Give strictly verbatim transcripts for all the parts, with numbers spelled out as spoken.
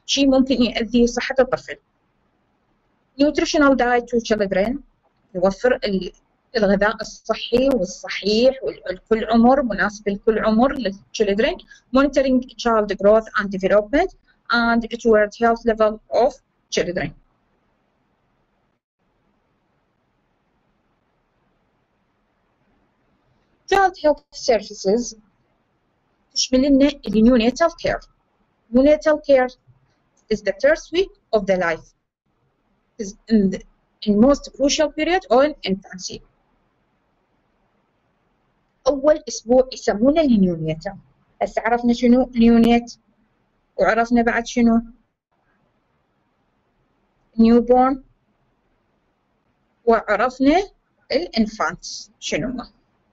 شيء ممكن يؤذي صحة الطفل. nutritional diet to children يوفر الغذاء الصحي والصحيح والكل عمر، مناسب لكل عمر للchildren. monitoring child growth and development and toward health level of children. child health services تشمل لنا النيوناتال care. neonatal care is the first week of the life. It is in the in most crucial period on infancy. أول أسبوع يسمونه النيونيتا. هسه عرفنا شنو نيونيت وعرفنا بعد شنو نيوبورن وعرفنا الانفانتس شنو ما.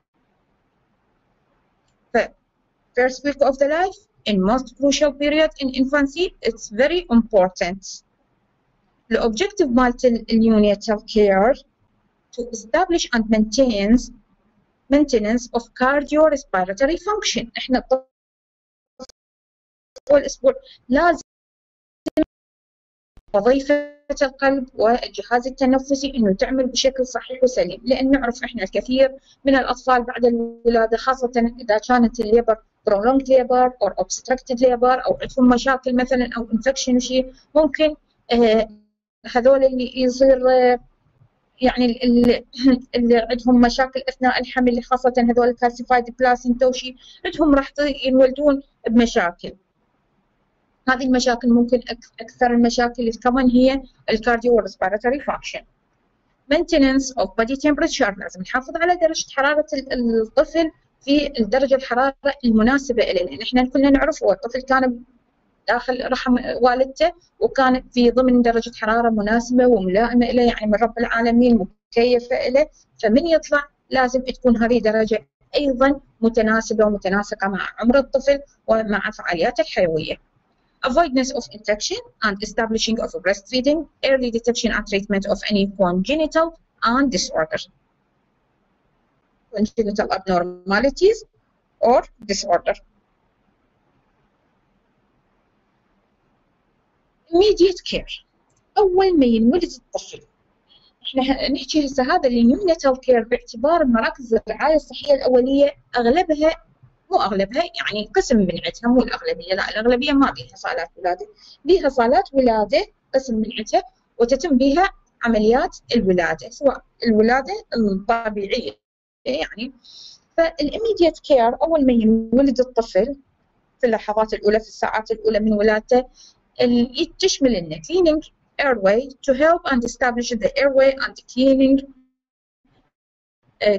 ف first week of the life in most crucial period in infancy it's very important. The objective مالت النيونيتال care to establish and maintain maintenance of cardiorespiratory function. احنا طول الاسبوع لازم وظيفة القلب والجهاز التنفسي انه تعمل بشكل صحيح وسليم، لان نعرف احنا الكثير من الاطفال بعد الولاده خاصه اذا كانت الليبر prolonged labor or obstructed labor او عندهم مشاكل مثلا او انفكشن وشيء، ممكن آه هذول اللي يصير آه يعني اللي عندهم مشاكل اثناء الحمل خاصه هذول الكالسيفايد بلاسينتا وشيء، عندهم راح ينولدون بمشاكل. هذه المشاكل ممكن اكثر المشاكل اللي كمان هي الكارديو ريسبيراتوري فانكشن. maintenance of body temperature لازم نحافظ على درجه حراره الطفل في درجه الحراره المناسبه له، لان احنا كلنا نعرف هو الطفل كان داخل رحم والدته وكان في ضمن درجه حراره مناسبه وملائمه له، يعني من رب العالمين مكيفه له، فمن يطلع لازم تكون هذه درجه ايضا متناسبه ومتناسقه مع عمر الطفل ومع فعالياته الحيويه. avoidance of infection and establishing of breastfeeding, early detection and treatment of any congenital and disorder. Congenital abnormalities or disorder. Immediate care. أول ما ينولد الطفل. احنا نحكي هسه هذا النيوناتال كير باعتبار مراكز الرعاية الصحية الأولية أغلبها مو أغلبها يعني قسم من عندها مو الأغلبية، لا الأغلبية ما بيها صالات ولادة، بيها صالات ولادة قسم من عندها وتتم بها عمليات الولادة سواء الولادة الطبيعية يعني. فالإميديت كير أول ما يولد الطفل في اللحظات الأولى في الساعات الأولى من ولادته تشمل لنا cleaning airway to help and establish the airway and cleaning uh,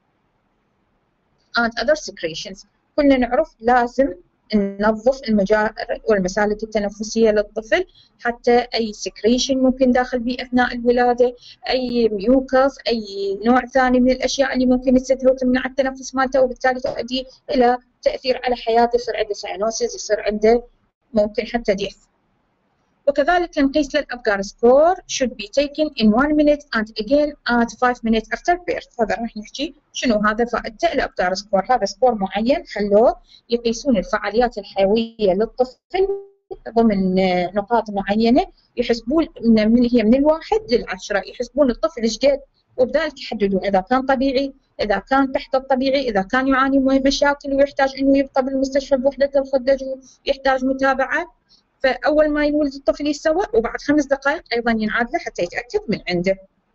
and other secretions. كلنا نعرف لازم ننظف المجاري والمسالك التنفسية للطفل حتى أي secretion ممكن داخل به أثناء الولادة، أي ميوكس، أي نوع ثاني من الأشياء اللي ممكن تسده وتمنع التنفس مالته وبالتالي تؤدي إلى تأثير على حياته، يصير عنده ساينوسيس، يصير عنده ممكن حتى ديث. وكذلك نقيس للأبجار سكور should be taken in one minute and again at five minutes after birth. هذا راح نحكي شنو هذا فائدته الأبجار سكور. هذا سكور معين خلوه يقيسون الفعاليات الحيوية للطفل ضمن نقاط معينة، يحسبون من هي من الواحد للعشرة، يحسبون الطفل ايش قد وبذلك يحددون إذا كان طبيعي، إذا كان تحت الطبيعي، إذا كان يعاني من مشاكل ويحتاج إنه يبقى بالمستشفى بوحدة الخدج ويحتاج متابعة. فأول ما يولد الطفل يسوى وبعد خمس دقائق أيضا ينعاد له حتى يتأكد من عنده.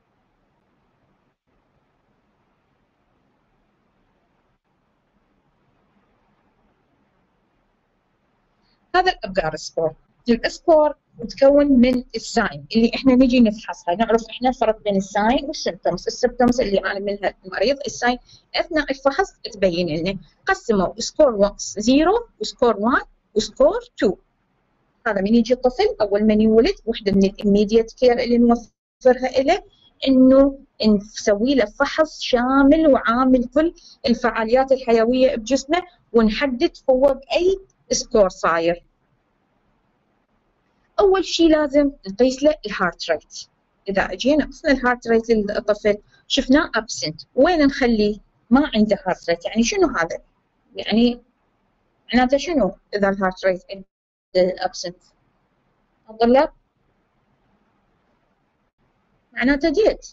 هذا الأبجار سكور. السكور متكون من الساين اللي احنا نجي نفحصها، نعرف احنا الفرق بين الساين والسيمبتومز. السيمبتومز اللي يعاني منها المريض، الساين اثناء الفحص تبين لنا. قسموا سكور صفر وسكور واحد وسكور اثنين. هذا من يجي الطفل أول من يولد وحدة من الإميديت كير اللي نوفرها له إنه نسوي له فحص شامل وعامل كل الفعاليات الحيوية بجسمه ونحدد هو بأي سكور صاير. أول شيء لازم نقيس له الهارت ريت. إذا أجينا قسنا الهارت ريت للطفل شفناه أبسنت، وين نخليه؟ ما عنده هارت ريت. يعني شنو هذا؟ يعني معناته شنو إذا الهارت ريت absent؟ طلاب معناته ديت.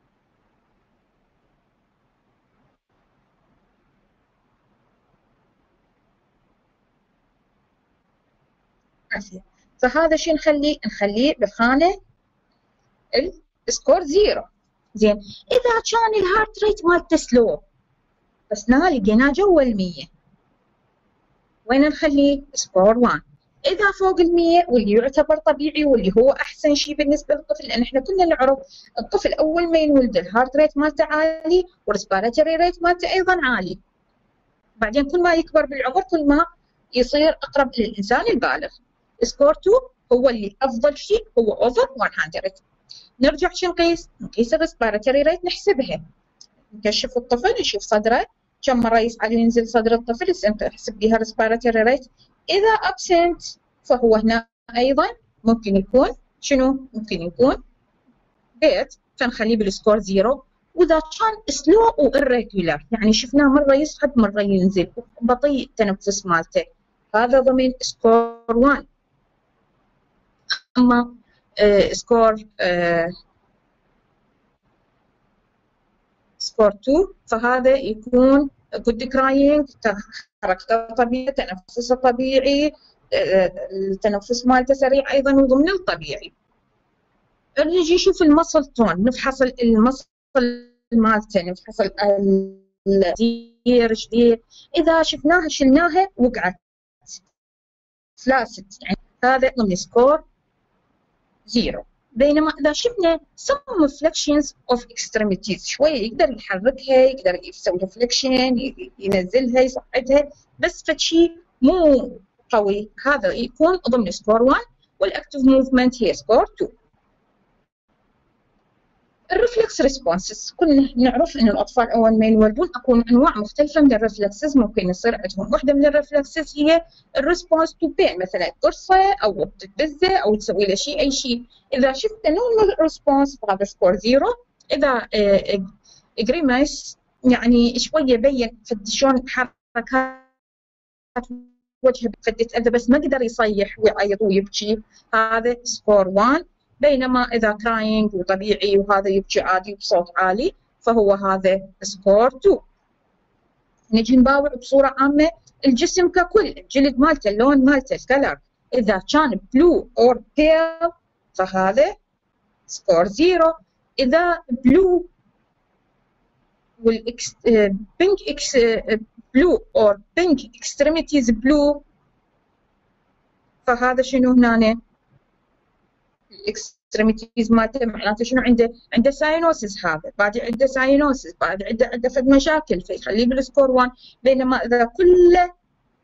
عافية. فهذا شو نخليه؟ نخليه بخانة السكور زيرو. زين، إذا كان الهارت ريت مالته سلو بس لا لقيناه جوا المية، وين نخليه؟ سكور واحد. إذا فوق المية واللي يعتبر طبيعي واللي هو أحسن شيء بالنسبة للطفل، لأن إحنا كنا نعرف الطفل أول ما ينولد الهارت ريت مالته عالي والريسبيراتوري ريت مالته أيضا عالي، بعدين كل ما يكبر بالعمر كل ما يصير أقرب للإنسان البالغ. سكور اثنين هو اللي أفضل شيء، هو أوفر مية. نرجع شو نقيس؟ نقيس الريسبيراتوري ريت، نحسبها، نكشف الطفل نشوف صدره كم مرة يصعد وينزل صدر الطفل، نحسب بها الريسبيراتوري ريت. إذا أبسنت فهو هنا أيضا ممكن يكون شنو؟ ممكن يكون بيت، فنخليه بالسكور زيرو. وإذا كان سلو وإريجولار، يعني شفناه مرة يصعد مرة ينزل، بطيء التنفس مالته، هذا ضمن سكور واحد. أما آه سكور آه سكور اثنين فهذا يكون good crying، حركته طبيعية، تنفسه طبيعي، التنفس مالته سريع أيضا وضمن الطبيعي. نجي نشوف المصل تون، نفحص المصل مالته، نفحص الدير شدير، إذا شفناها شلناها وقعت فلاسد، يعني هذا ضمن سكور زيرو. بينما إذا شفنا some flexions of extremities، شوية يقدر يحركها، يقدر يسوي فليكشن، ينزلها يصعدها، بس فشي مو قوي، هذا يكون ضمن سكور واحد، والأكتف موفمنت هي سكور اثنين. الريفلكس ريسبونسز، كلنا نعرف ان الاطفال اول ما ينولدون اكو انواع مختلفه من الريفلكسز ممكن يصير عندهم. واحده من الريفلكسز هي الريسبونس تو بين، مثلا قرصه او تبزه او تسوي له شيء، اي شيء. اذا شفت نورمال ريسبونس فهذا سكور زيرو. اذا جريمس يعني شويه بين شلون حركات وجهه فدت اذى بس ما قدر يصيح ويعيط ويبكي، هذا سكور واحد. بينما إذا كراينج وطبيعي وهذا يبكي عادي بصوت عالي فهو هذا سكور اثنين. نجي نباوع بصورة عامة الجسم ككل، الجلد مالته، اللون مالته، الكلر، إذا كان بلو أو بيل فهذا سكور زيرو. إذا بلو والإكس بينك إكس بلو أو بينك إكستريميتيز بلو فهذا شنو هنا؟ الاكستريميتيز مالته معناته شنو عنده؟ عنده ساينوسيس، هذا بعد عنده ساينوسيس، بعد عنده عنده فد مشاكل فيخليه بالسكور واحد. بينما اذا كله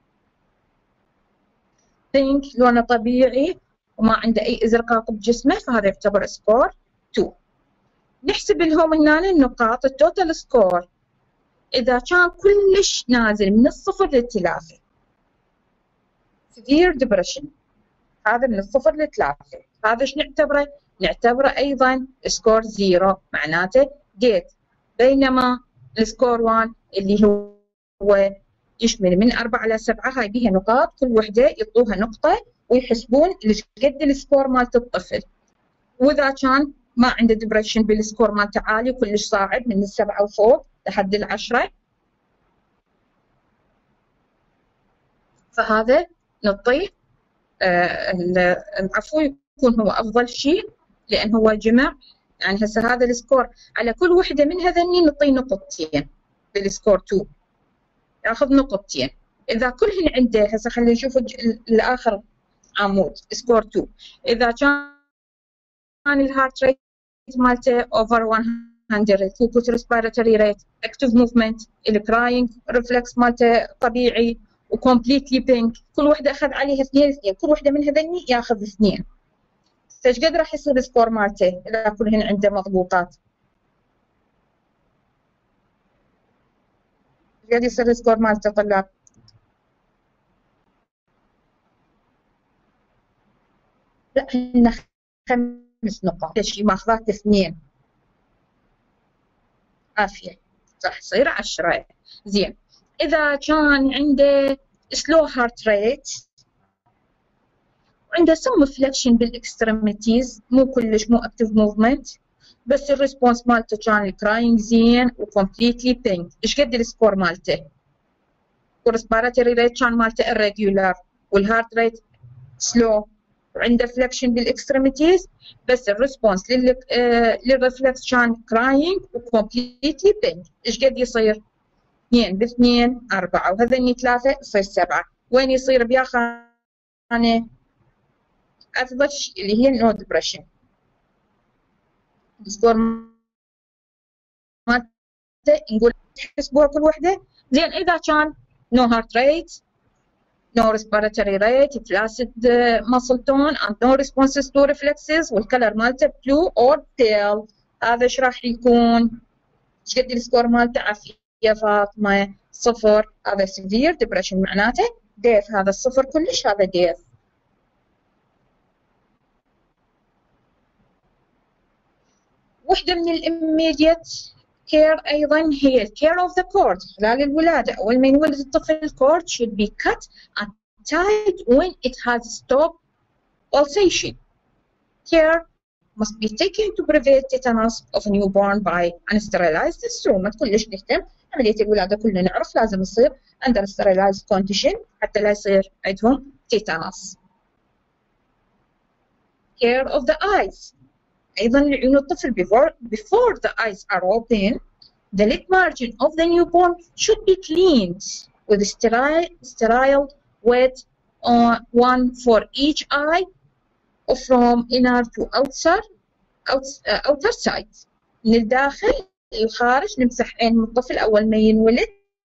بينك لونه طبيعي وما عنده اي ازرقاق بجسمه فهذا يعتبر سكور اثنين. نحسب لهم هنا النقاط التوتال سكور، اذا كان كلش نازل من الصفر للثلاثه severe depression، هذا من الصفر لثلاثة، هذا ايش نعتبره؟ نعتبره أيضا سكور زيرو، معناته جيت. بينما السكور واحد اللي هو يشمل من أربعة إلى سبعة، هاي بيها نقاط، كل وحدة يعطوها نقطة ويحسبون قد السكور مالت الطفل. وإذا كان ما عنده ديبريشن بالسكور مالته عالي كلش صاعد من السبعة وفوق لحد العشرة، فهذا نعطيه العفو يكون هو أفضل شيء، لأن هو جمع. يعني هسه هذا السكور على كل وحدة من هذني نعطيه نقطتين بالسكور اثنين، ياخذ نقطتين. إذا كلهن عنده، هسه خلينا نشوف الآخر عمود سكور اثنين، إذا كان الهارت ريت مالته over مية، فوكس ريسبيراتوري ريت، اكتف موفمنت، الكراينج ريفلكس مالته طبيعي، وكومبليتلي بينك، كل وحده اخذ عليها اثنين اثنين، كل وحده من هذني ياخذ اثنين. ايش قد راح يصير السكور مالته اذا كلهن عنده مضبوطات؟ ايش قد يصير السكور مالته طلاب؟ لا هن خمس نقاط، شيء ماخذات اثنين، عافيه، راح يصير عشرة. زين، اذا كان عنده سلو هارت ريت عنده some flexion بالاكستريميتيز، مو كلش مو active movement، بس الريسبونس مالته كان crying زين وكومبليتلي بينك. ايش قد السكور مالته؟ والريسبيراتوري ريت كان مالته irregular والهارت ريت سلو، وعنده فلكشن بالاكستريميتيز، بس الريسبونس لل آه للرفلكس كان كراينج وكومبليتلي بينك. ايش قد يصير؟ اثنين باثنين أربعة، وهذني ثلاثة يصير سبعة. وين يصير بيا خانة؟ أفضل اللي هي النو ديبريشن. السكور مالته نقول اسبوع كل وحدة. زين إذا كان نو هارت ريت، no respiratory rate, flaccid uh, muscle tone and no responses to reflexes والكلر مالته blue or pale، هذا ايش راح يكون؟ ايش قد السكور مالته؟ عافية فاطمة صفر، هذا severe depression معناته death، هذا الصفر كلش هذا death. وحدة من الاميديت كير أيضا هي الكير اوف ذا كورد خلال الولادة. أول ما ينولد الطفل الكورد should be cut and tied when it has stopped pulsation. Care must be taken to prevent tetanus of a newborn by unsterilized stool. ما كلش نهتم، عملية الولادة كلنا نعرف لازم يصير under sterilized condition حتى لا يصير عندهم tetanus. Care of the eyes. أيضا لعيون الطفل before, before the eyes are open, the lid margin of the newborn should be cleaned with sterile, sterile wet uh, one for each eye from inner to outside, out, uh, outer side. من الداخل للخارج نمسح عين الطفل أول ما ينولد،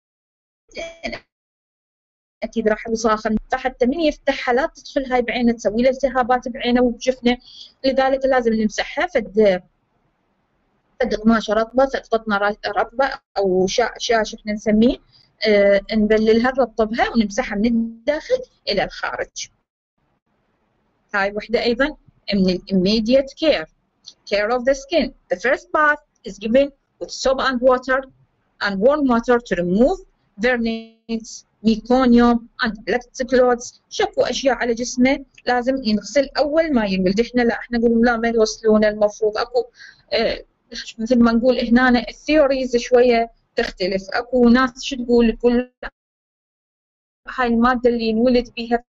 أكيد راح يصاخر حتى من يفتحها لا تدخل هاي بعينه تسوي له التهابات بعينه وبجفنه، لذلك لازم نمسحها فد فد قماشه رطبه، فد قطنه رطبه او شا... شاش احنا نسميه، آه نبللها نرطبها ونمسحها من الداخل الى الخارج. هاي وحده ايضا من الاميديت كير. Care of the skin. The first bath is given with soap and water and warm water to remove vernix, meconium and black clothes. شكو اشياء على جسمه لازم ينغسل اول ما ينولد. احنا لا احنا نقول لا ما يغسلونه، المفروض اكو اه مثل ما نقول هنا الثيوريز شويه تختلف. اكو ناس شو تقول تقول هاي الماده اللي ينولد بها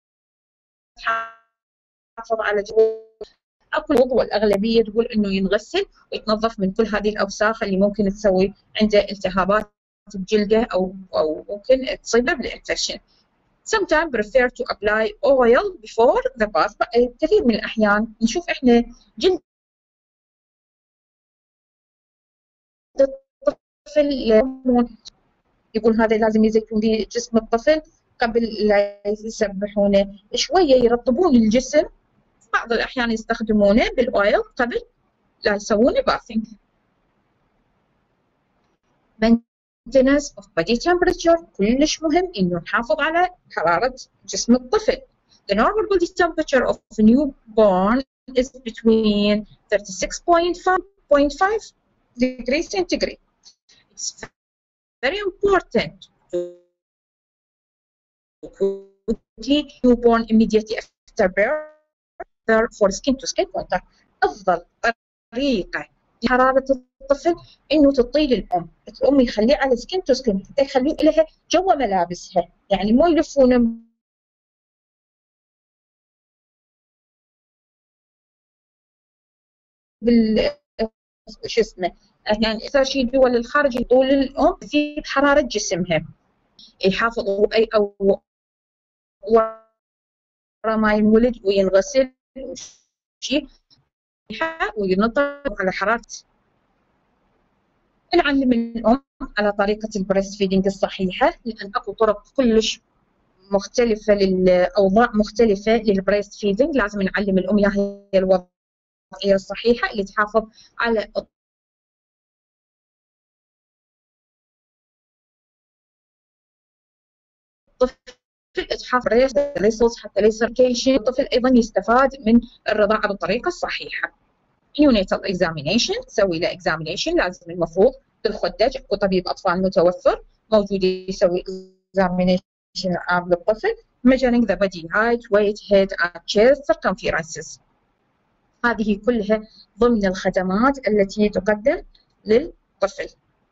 تحافظ على جسمه. اكو والأغلبية تقول إنه ينغسل ويتنظف من كل هذه الأوساخ اللي ممكن تسوي عنده التهابات بجلده أو أو ممكن تصيبه بالإنفكشن. Sometimes prefer to apply oil before the bath. كثير من الأحيان نشوف إحنا جلد الطفل يقول هذا لازم يزيتون به جسم الطفل قبل لا يسبحونه، شوية يرطبون الجسم. بعض الأحيان يستخدمونه بالأويل قبل لا يسوونه باثينج. maintenance of body temperature كلش مهم إنه نحافظ على حرارة جسم الطفل. The normal body temperature of a newborn is between thirty-six point five degrees centigrade. It's very important to put the newborn immediately after birth for skin to skin contact. أفضل طريقة لحرارة الطفل إنه تطيل الأم، الأم يخليه على skin to skin حتى يخليه لها جوا ملابسها، يعني مو يلفونه بال شو اسمه، يعني أكثر شيء دول الخارج يطول الأم في حرارة جسمها، يحافظوا أي أو ورا ما ينولد وينغسل شيء وينطق على حرارته. نعلم الأم على طريقة البريست فيدنج الصحيحة، لأن أكو طرق كلش مختلفة للأوضاع مختلفة للبريست فيدنج، لازم نعلم الأم يا هي الوضعية الصحيحة اللي تحافظ على الطفل، تحافظ على حتى لا يصير كيشن. الطفل أيضا يستفاد من الرضاعة بالطريقة الصحيحة. neonatal examination، تسوي له examination، لازم المفروض بالخدج اكو طبيب اطفال متوفر موجود يسوي examination عام للطفل، measuring the body height, weight, head and chest circumferences. هذه كلها ضمن الخدمات التي تقدم للطفل.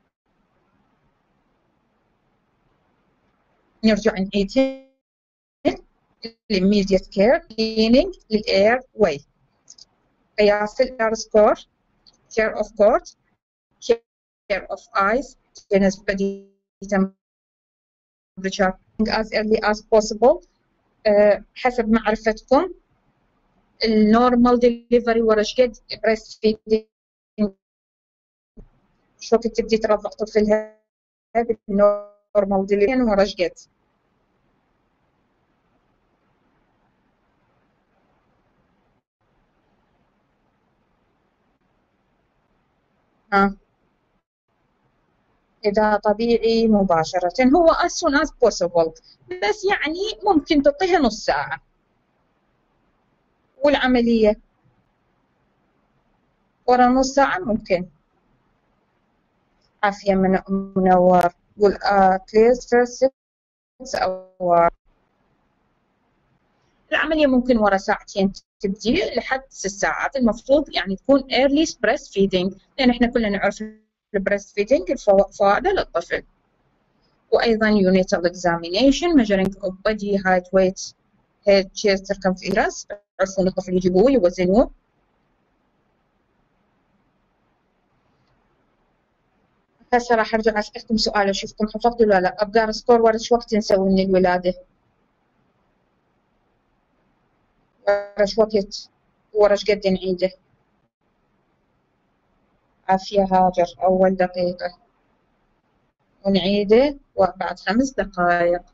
نرجع نعيد immediate care, cleaning للاير واي، قياس الاير سكور، care of court، care of eyes، generous body temperature as early as possible. أه حسب معرفتكم النورمال ديليفري ورا ايش قد بريست فيدنج، شو وقت تبدي ترضع طفلها بالنورمال ديليفري ورا ايش قد؟ ها إذا طبيعي مباشرة هو as soon as possible، بس يعني ممكن تعطيها نص ساعة. والعملية ورا نص ساعة ممكن. عافية من منور. قول at least first six hours. العملية ممكن ورا ساعتين تبدي لحد ست ساعات، المفروض يعني تكون early breastfeeding، لأن احنا كلنا نعرف البريست فيدنج الفوائد للطفل. وأيضا unital examination measuring of body height, weight, head, chest circumference، يعرفون الطفل يجيبوه يوزنوه. هسه راح ارجع اسالكم سؤال اشوفكم حفظتوا ولا لا. ابقار سكور ورا ايش وقت نسوي من الولاده؟ ورا ايش وقت؟ ورا ايش قد نعيده؟ عافيه هاجر اول دقيقه ونعيده بعد خمس دقائق.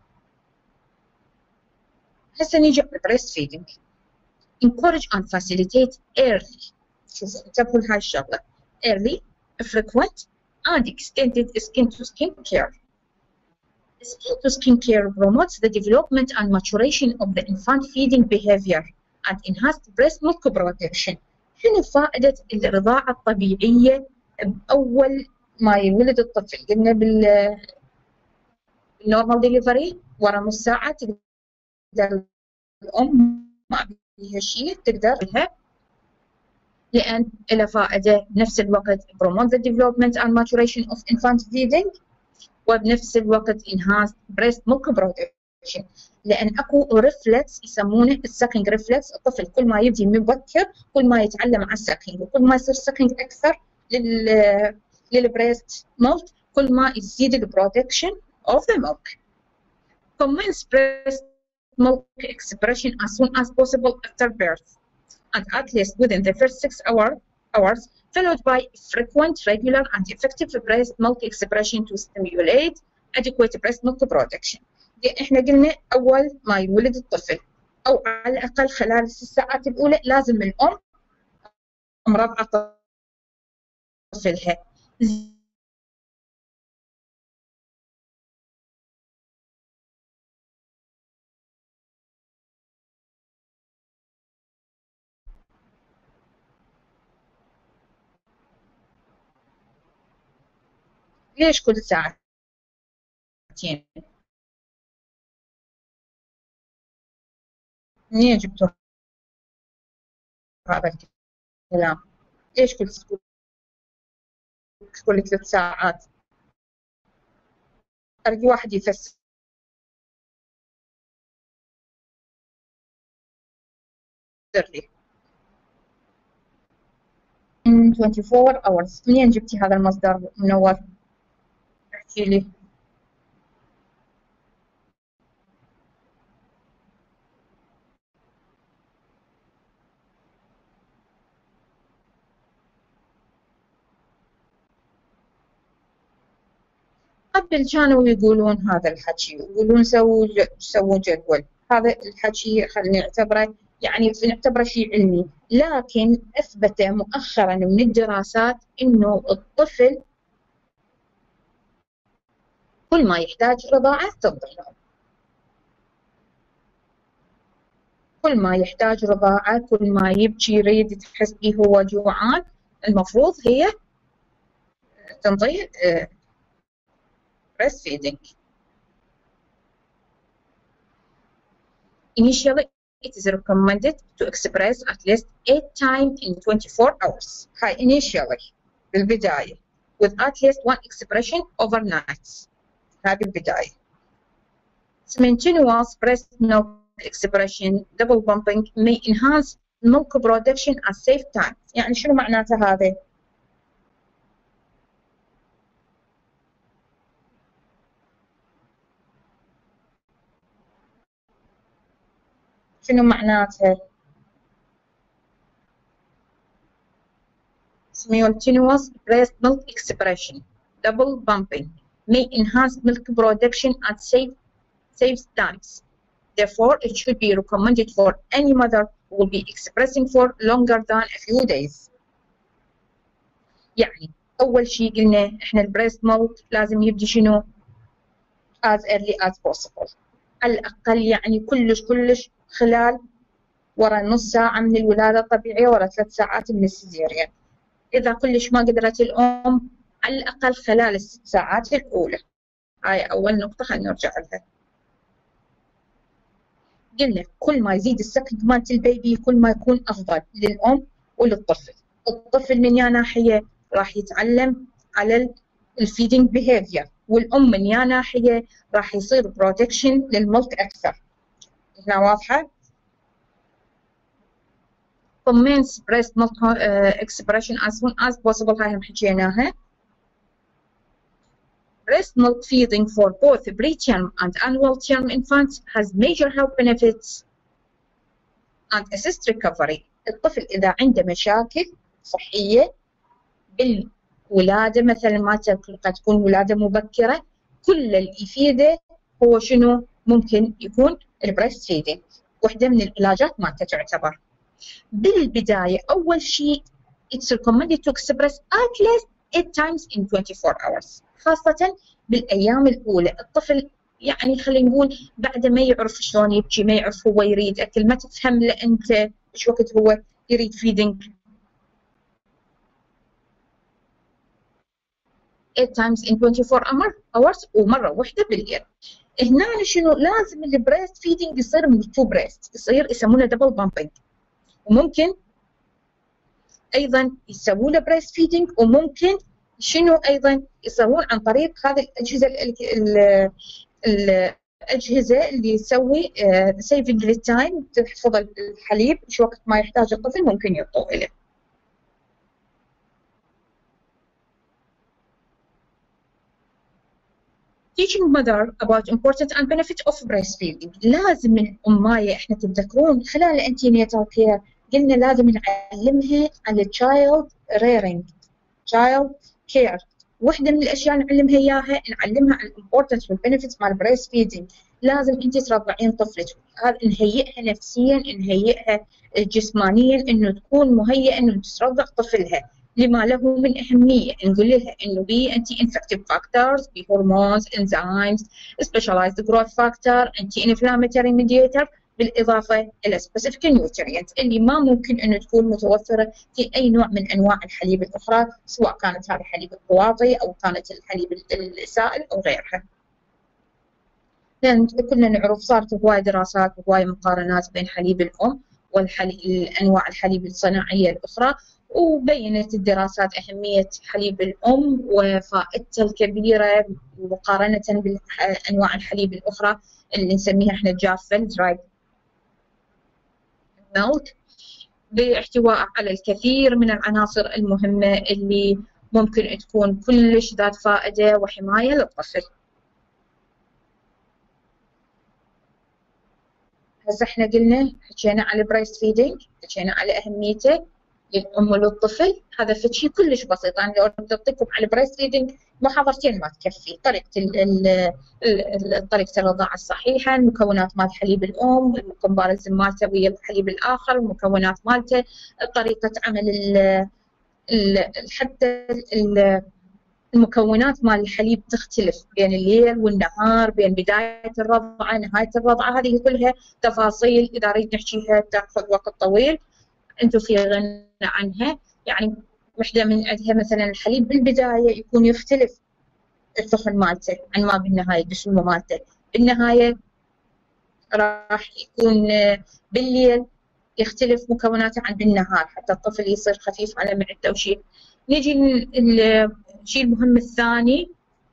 هسه نيجي على البريست فيدنج. encourage and facilitate early. شوفوا انتبهوا لهاي الشغله. early, frequent and extended skin to skin care. Skin to skin care promotes the development and maturation of the infant feeding behavior and enhanced breast milk production. شنو فائدة الرضاعة الطبيعية بأول ما يولد الطفل؟ قلنا بالنورمال ديليفري ورا نص ساعة تقدر الأم ما بيها شيء تقدر لها، لأن لها فائدة بنفس الوقت promote the development and maturation of infant feeding، وبنفس الوقت enhanced breast milk production، لأن أكو ريفلكس يسمونه السكنج ريفلكس. الطفل كل ما يبدي مبكر كل ما يتعلم على السكنج، وكل ما يصير سكنج أكثر لل للبريست ميلك كل ما يزيد البرودكشن of the milk. Commence breast milk expression as soon as possible after birth and at least within the first six hour, hours, followed by frequent, regular and effective breast milk expression to stimulate adequate breast milk production. احنا قلنا اول ما يولد الطفل او على الاقل خلال الست ساعات الاولى لازم الام مرضعه طفلها. ليش كل ساعتين؟ منين جبتوا هذا الكلام؟ ليش كل كل ثلاث ساعات؟ أرجي واحد يفسر لي. أربعة وعشرين hours. منين جبتي هذا المصدر منور؟ احكي لي. قبل كانوا يقولون هذا الحكي، يقولون سووا سووا جدول. هذا الحكي خلينا نعتبره يعني نعتبره شيء علمي، لكن اثبت مؤخرا من الدراسات انه الطفل كل ما يحتاج رضاعه ترضع له، كل ما يحتاج رضاعه كل ما يبكي يريد تحس به هو جوعان المفروض هي تنطيه breastfeeding. initially it is recommended to express at least eight times in twenty-four hours. هاي initially بالبداية with at least one expression overnight. هاي بالبداية. Continuous breast milk expression double pumping may enhance milk production at safe times. يعني شنو معناته هذا؟ شنو معناته؟ Simultaneous breast milk expression double pumping may enhance milk production at safe safe times. Therefore, it should be recommended for any mother who will be expressing for longer than a few days. يعني أول شيء قلنا إحنا البريست ميلك لازم يبدي شنو؟ as early as possible. على الأقل يعني كلش كلش خلال ورا نص ساعة من الولادة الطبيعية ورا ثلاث ساعات من السيزيريان. إذا كلش ما قدرت الأم على الأقل خلال الست ساعات الأولى. هاي أول نقطة خلينا نرجع لها. قلنا كل ما يزيد السكند مالت البيبي كل ما يكون أفضل للأم وللطفل. الطفل من يا ناحية راح يتعلم على الفيدنج بيهيفير، والأم من يا ناحية راح يصير بروتكشن للملك أكثر. هنا واضحة؟ commence breast milk uh, expression as soon as possible. هاي هم حكيناها. Breast milk feeding for both preterm and annual term infants has major health benefits and assist recovery. الطفل إذا عنده مشاكل صحية بالولادة مثلا ما قد تكون ولادة مبكرة، كل اللي يفيده هو شنو؟ ممكن يكون البريست فيدنج، واحدة من العلاجات مالته تعتبر. بالبداية أول شيء it's recommended to express at least eight times in twenty-four hours، خاصة بالأيام الأولى. الطفل يعني خلينا نقول بعد ما يعرف شلون يبكي، ما يعرف هو يريد أكل، ما تفهم له أنت إيش وقت هو يريد فيدنج. eight times in twenty-four hours ومرة واحدة بالليل. هنا شنو لازم البريست فيدنج يصير من تو بريست، يصير يسمونه دبل بامبينج، وممكن أيضا يسوون له بريست فيدنج، وممكن شنو أيضا يسوون عن طريق هذه الأجهزة ال الأجهزة اللي يسوي سيفنج للتايم، تحفظ الحليب شو وقت ما يحتاج الطفل ممكن يعطوه له. Teaching mother about important and benefit of breastfeeding. لازم الأماية احنا تتذكرون خلال الانتينيتال كير قلنا لازم نعلمها على child rearing child care. واحدة من الأشياء نعلمها إياها نعلمها عن importance والbenefits مال breastfeeding. لازم أنت ترضعين طفلك، هذا نهيئها نفسيا نهيئها جسمانيا إنه تكون مهيئة إنه ترضع طفلها. لما له من أهمية نقول لها إنه بي anti infective factors، بي hormones، enzymes، specialized growth factor، anti inflammatory mediator، بالإضافة إلى specific nutrients اللي ما ممكن إنه تكون متوفرة في أي نوع من أنواع الحليب الأخرى، سواء كانت هذا الحليب الطواطي أو كانت الحليب السائل أو غيرها. لأن كلنا نعرف صارت هواي دراسات وهواي مقارنات بين حليب الأم والحليب أنواع الحليب الصناعية الأخرى، وبينت الدراسات أهمية حليب الأم وفائدته الكبيرة مقارنة بأنواع الحليب الأخرى اللي نسميها احنا جافة dry milk، باحتواء على الكثير من العناصر المهمة اللي ممكن تكون كلش ذات فائدة وحماية للطفل. هسه احنا قلنا حكينا على البريست فيدنج، حكينا على أهميته للأم وللطفل. هذا فشي كلش بسيط، أنا لو أعطيكم على البريست فيدنج محاضرتين ما تكفي. طريقة طريقة الرضاعة الصحيحة، المكونات مال حليب الأم، الكومباريزن مالته ويا الحليب الآخر، المكونات مالته، طريقة عمل ال حتى المكونات مال الحليب تختلف بين الليل والنهار، بين بداية الرضعة نهاية الرضعة. هذه كلها تفاصيل إذا أريد نحكيها تأخذ وقت طويل، أنتم في غنى عنها. يعني وحدة من عندها مثلا الحليب بالبداية يكون يختلف السخن مالته عن ما بالنهاية الدسم مالته. بالنهاية راح يكون بالليل يختلف مكوناته عن بالنهار حتى الطفل يصير خفيف على معدته وشيء. نجي الشيء المهم الثاني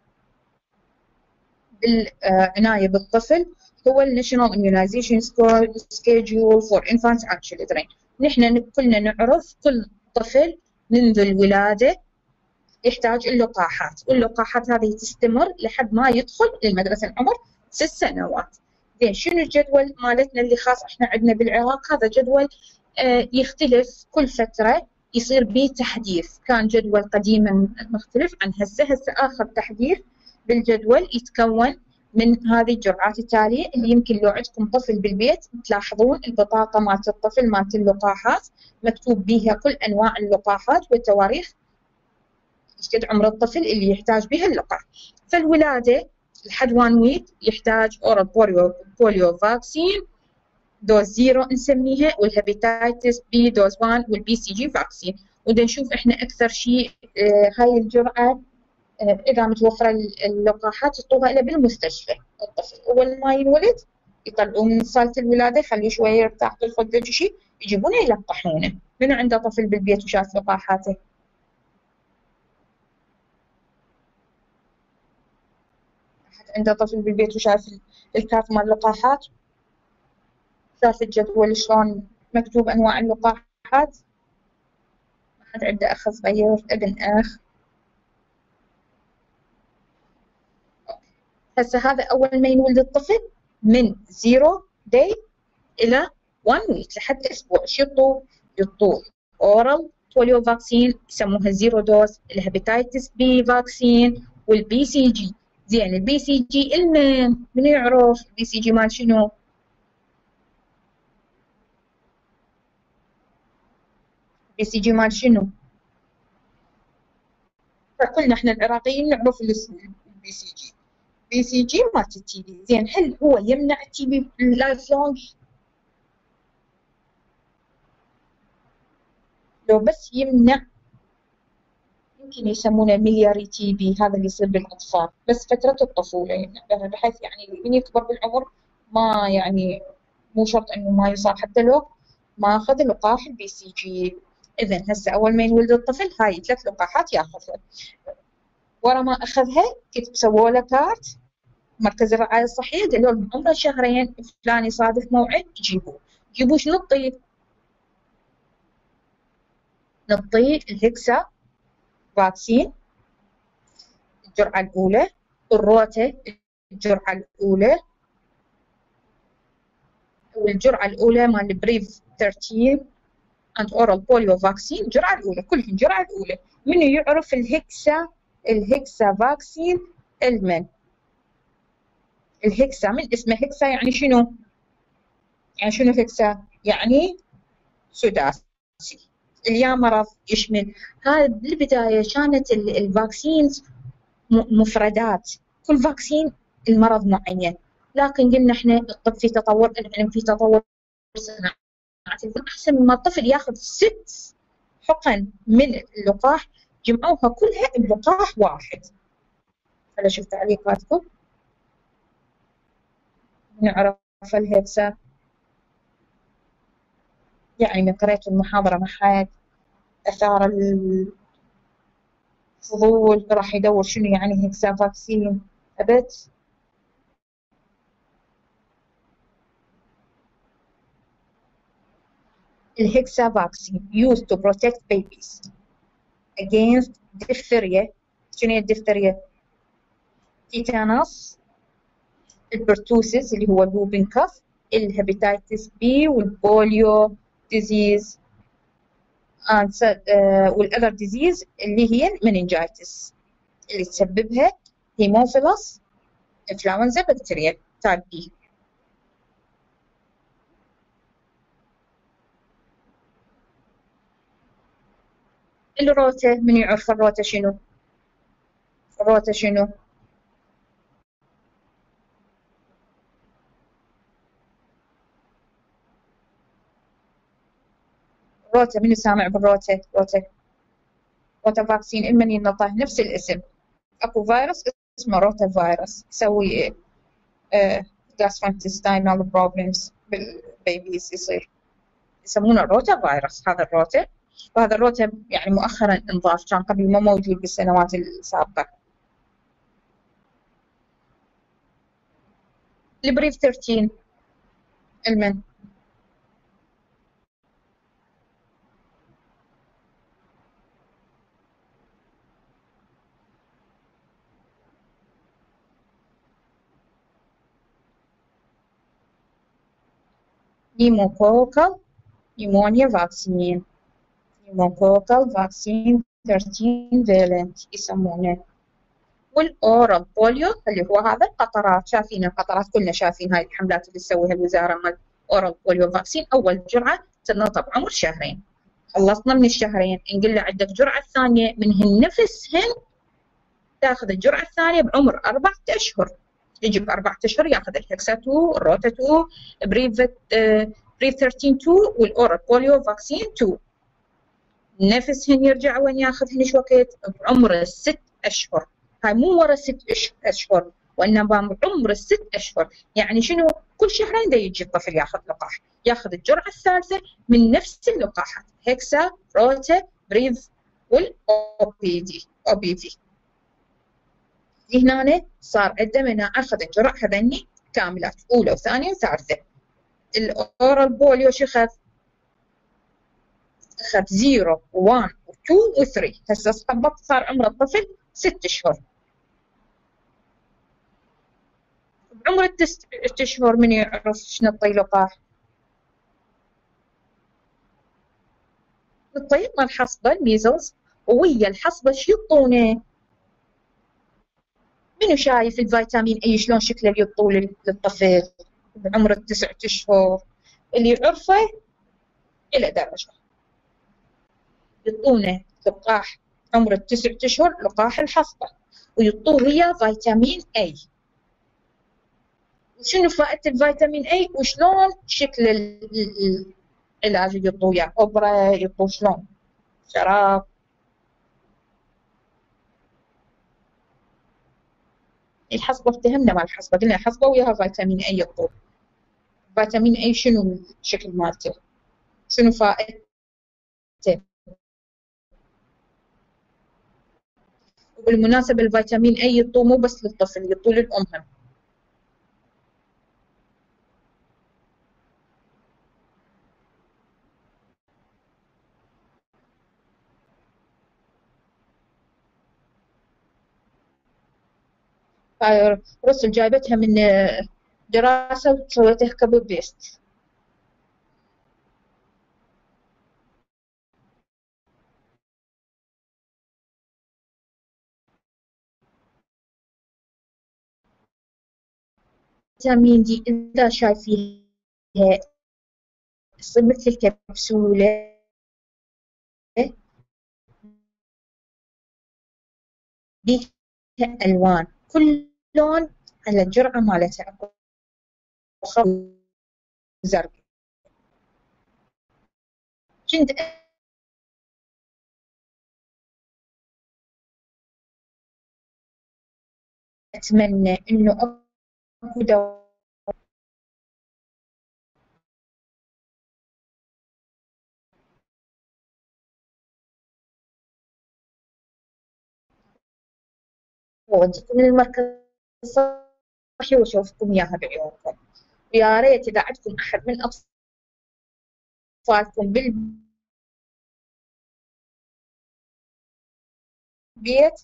بالعناية بالطفل هو ال National Immunization Schedule for Infants and Children. نحن كلنا نعرف كل طفل منذ الولادة يحتاج اللقاحات، واللقاحات هذه تستمر لحد ما يدخل للمدرسة العمر ست سنوات. زين شنو الجدول مالتنا اللي خاص احنا عندنا بالعراق؟ هذا جدول آه يختلف كل فترة يصير به تحديث. كان جدول قديما مختلف عن هسه. هسه آخر تحديث بالجدول يتكون من هذه الجرعات التالية اللي يمكن لو عندكم طفل بالبيت تلاحظون البطاقة مالت الطفل مالت اللقاحات مكتوب بيها كل أنواع اللقاحات والتواريخ ايش قد عمر الطفل اللي يحتاج بها اللقاح. فالولادة لحد وان ويك يحتاج اورال بوليو بوليو فاكسين دوز زيرو نسميها، والهيباتيتس بي دوز واحد والبي سي جي فاكسين. ودا نشوف احنا اكثر شيء آه هاي الجرعة آه اذا متوفرة اللقاحات يعطوها له بالمستشفى. الطفل اول ما ينولد يطلعوه من صالة الولادة يخليه شوية يرتاح بالخدة شيء يجيبونه يلقحونه. منو عنده طفل بالبيت وشاف لقاحاته؟ عنده طفل بالبيت وشاف الكارت مال اللقاحات؟ شاف الجدول شلون مكتوب انواع اللقاحات؟ ما حد عنده اخ صغير ابن اخ؟ هسه هذا اول ما ينولد الطفل من زيرو داي الى وان ويك لحد اسبوع ايش يعطوه؟ يعطوه اورال بوليو فاكسين يسموها زيرو دوز، الهيباتيتس بي فاكسين والبي سي جي. زين البي سي جي المن من يعرف البي سي جي مال شنو؟ البي سي جي مال شنو؟ فكلنا احنا العراقيين نعرف البي سي جي. البي سي جي مالت التي بي. زين هل هو يمنع التي بي لايف لونج؟ لو بس يمنع يمكن يسمونه ملياري تي بي، هذا اللي يصير بالاطفال بس فتره الطفوله يعني، بحيث يعني من يكبر بالعمر ما يعني مو شرط انه ما يصاب حتى لو ما اخذ لقاح البي سي جي. اذا هسه اول ما ينولد الطفل هاي ثلاث لقاحات ياخذها. ورا ما اخذها كتب سووا له كارت مركز الرعايه الصحيه قالوا لهم عمره شهرين فلان يصادف موعد جيبوه. جيبوه شنو نعطيه؟ نعطيه الهكسا فاكسين الجرعه الاولى، الروتا الجرعه الاولى، والجرعه الاولى مال البريف ثلاثة عشر اند اورال بوليو فاكسين الجرعه الاولى كلهم الجرعه الاولى. منو يعرف الهكسا الهكسا فاكسين المن؟ الهكسا من اسمه هكسا يعني شنو؟ يعني شنو هكسا؟ يعني سداسي. اليا مرض يشمل. هذا بالبدايه كانت الفاكسينز مفردات، كل فاكسين المرض معين، لكن قلنا احنا الطب في تطور، العلم في تطور، صناعه احسن مما الطفل ياخذ ست حقن من اللقاح جمعوها كلها بلقاح واحد. هلا شوف تعليقاتكم. نعرف الهكسا يعني من قريت المحاضرة مع حد أثار الفضول راح يدور شنو يعني هكسا فاكسين. أبد الهكسا vaccine used to protect babies against diphtheria. شنو هي الدفتريا؟ تيتانوس، البرتوسيس اللي هو الوبين كف، الهيباتيتس بي والبوليو ديزيز والاذر ديزيز اللي هي المننجايتس اللي تسببها هيموفيلوس انفلونزا بكتيريا تايب بي. الروتا من يعرف الروتا شنو؟ الروتا شنو؟ روتا من سامع بالروتا؟ روتا روتا فاكسين المن ينطه نفس الاسم. اكو فيروس اسمه روتا فيروس يسوي آه gastrointestinal problems بالبيبيز يصير، يسمونه الروتا فيروس. هذا الروتا، وهذا الروتا يعني مؤخرا انضاف، كان قبل ما موجود بالسنوات السابقة. البريف ثلاثة عشر المن pneumococcal pneumonia vaccine pneumococcal vaccine ثلاثة عشر فالنت يسمونه. والاورال بوليو اللي هو هذا القطرات، شايفين القطرات كلنا شايفين هاي الحملات اللي تسويها الوزاره مال اورال بوليو فاكسين. اول جرعه تنطى بعمر شهرين، خلصنا من الشهرين نقول له عندك جرعه ثانيه منهن نفسهن، تاخذ الجرعه الثانيه بعمر اربعه اشهر، يجي باربعه اشهر ياخذ الهكسا اثنين، الروتا اثنين، بريفت آه بريف ثلاثة عشر اثنين، والاورال بوليو فاكسين اثنين. نفسهن يرجع وين ياخذهن ايش وقت؟ بعمر الست اشهر. هاي مو ورا ست اشهر، وانما بعمر الست اشهر. يعني شنو؟ كل شهرين دا يجي الطفل ياخذ لقاح، ياخذ الجرعه الثالثه من نفس اللقاحات، هكسا، روتا، بريف، والاو بي دي او بي في. هنا صار عنده مناعه، اخذ الجرعه هذني كاملات، اولى وثانيه وثالثه. الاورال بوليو شو اخذ؟ اخذ صفر و1 و2 و3. هسه صبت صار عمر الطفل ست اشهر. بعمر التست اشهر من يعرف شنو نعطي لقاح؟ نعطيه مال الحصبه الميزلز، ويا الحصبه شو يعطونه؟ منو شايف الفيتامين اي شلون شكله يعطوه للطفل بعمر التسع اشهر؟ اللي يعرفه الى درجه. يعطونه لقاح عمر التسع اشهر، لقاح الحصبه، ويعطوه ويا فيتامين اي. وشنو فائده الفيتامين اي وشلون شكل العلاج اللي يعطوه اياه؟ ابره يعطوه شلون؟ شراب. الحصبه افتهمنا مال الحصبه، قلنا الحصبه وياها فيتامين اي يعطوه. فيتامين اي شنو الشكل مالته؟ شنو فائدته؟ وبالمناسبه الفيتامين اي يعطوه مو بس للطفل، يعطوه للام هم. هاي رسل جايبتها من دراسه وسويتها كوبي بيست. فيتامين دي اذا شايفيها تصير مثل الكبسوله، بيها الوان، كل لون على الجرعه مالتها، زرق. كنت اتمنى انه اكو دواء اوديكم للمركز الصحي واشوفكم اياها بعيونكم. ويا ريت اذا عندكم احد من اطفالكم بالبيت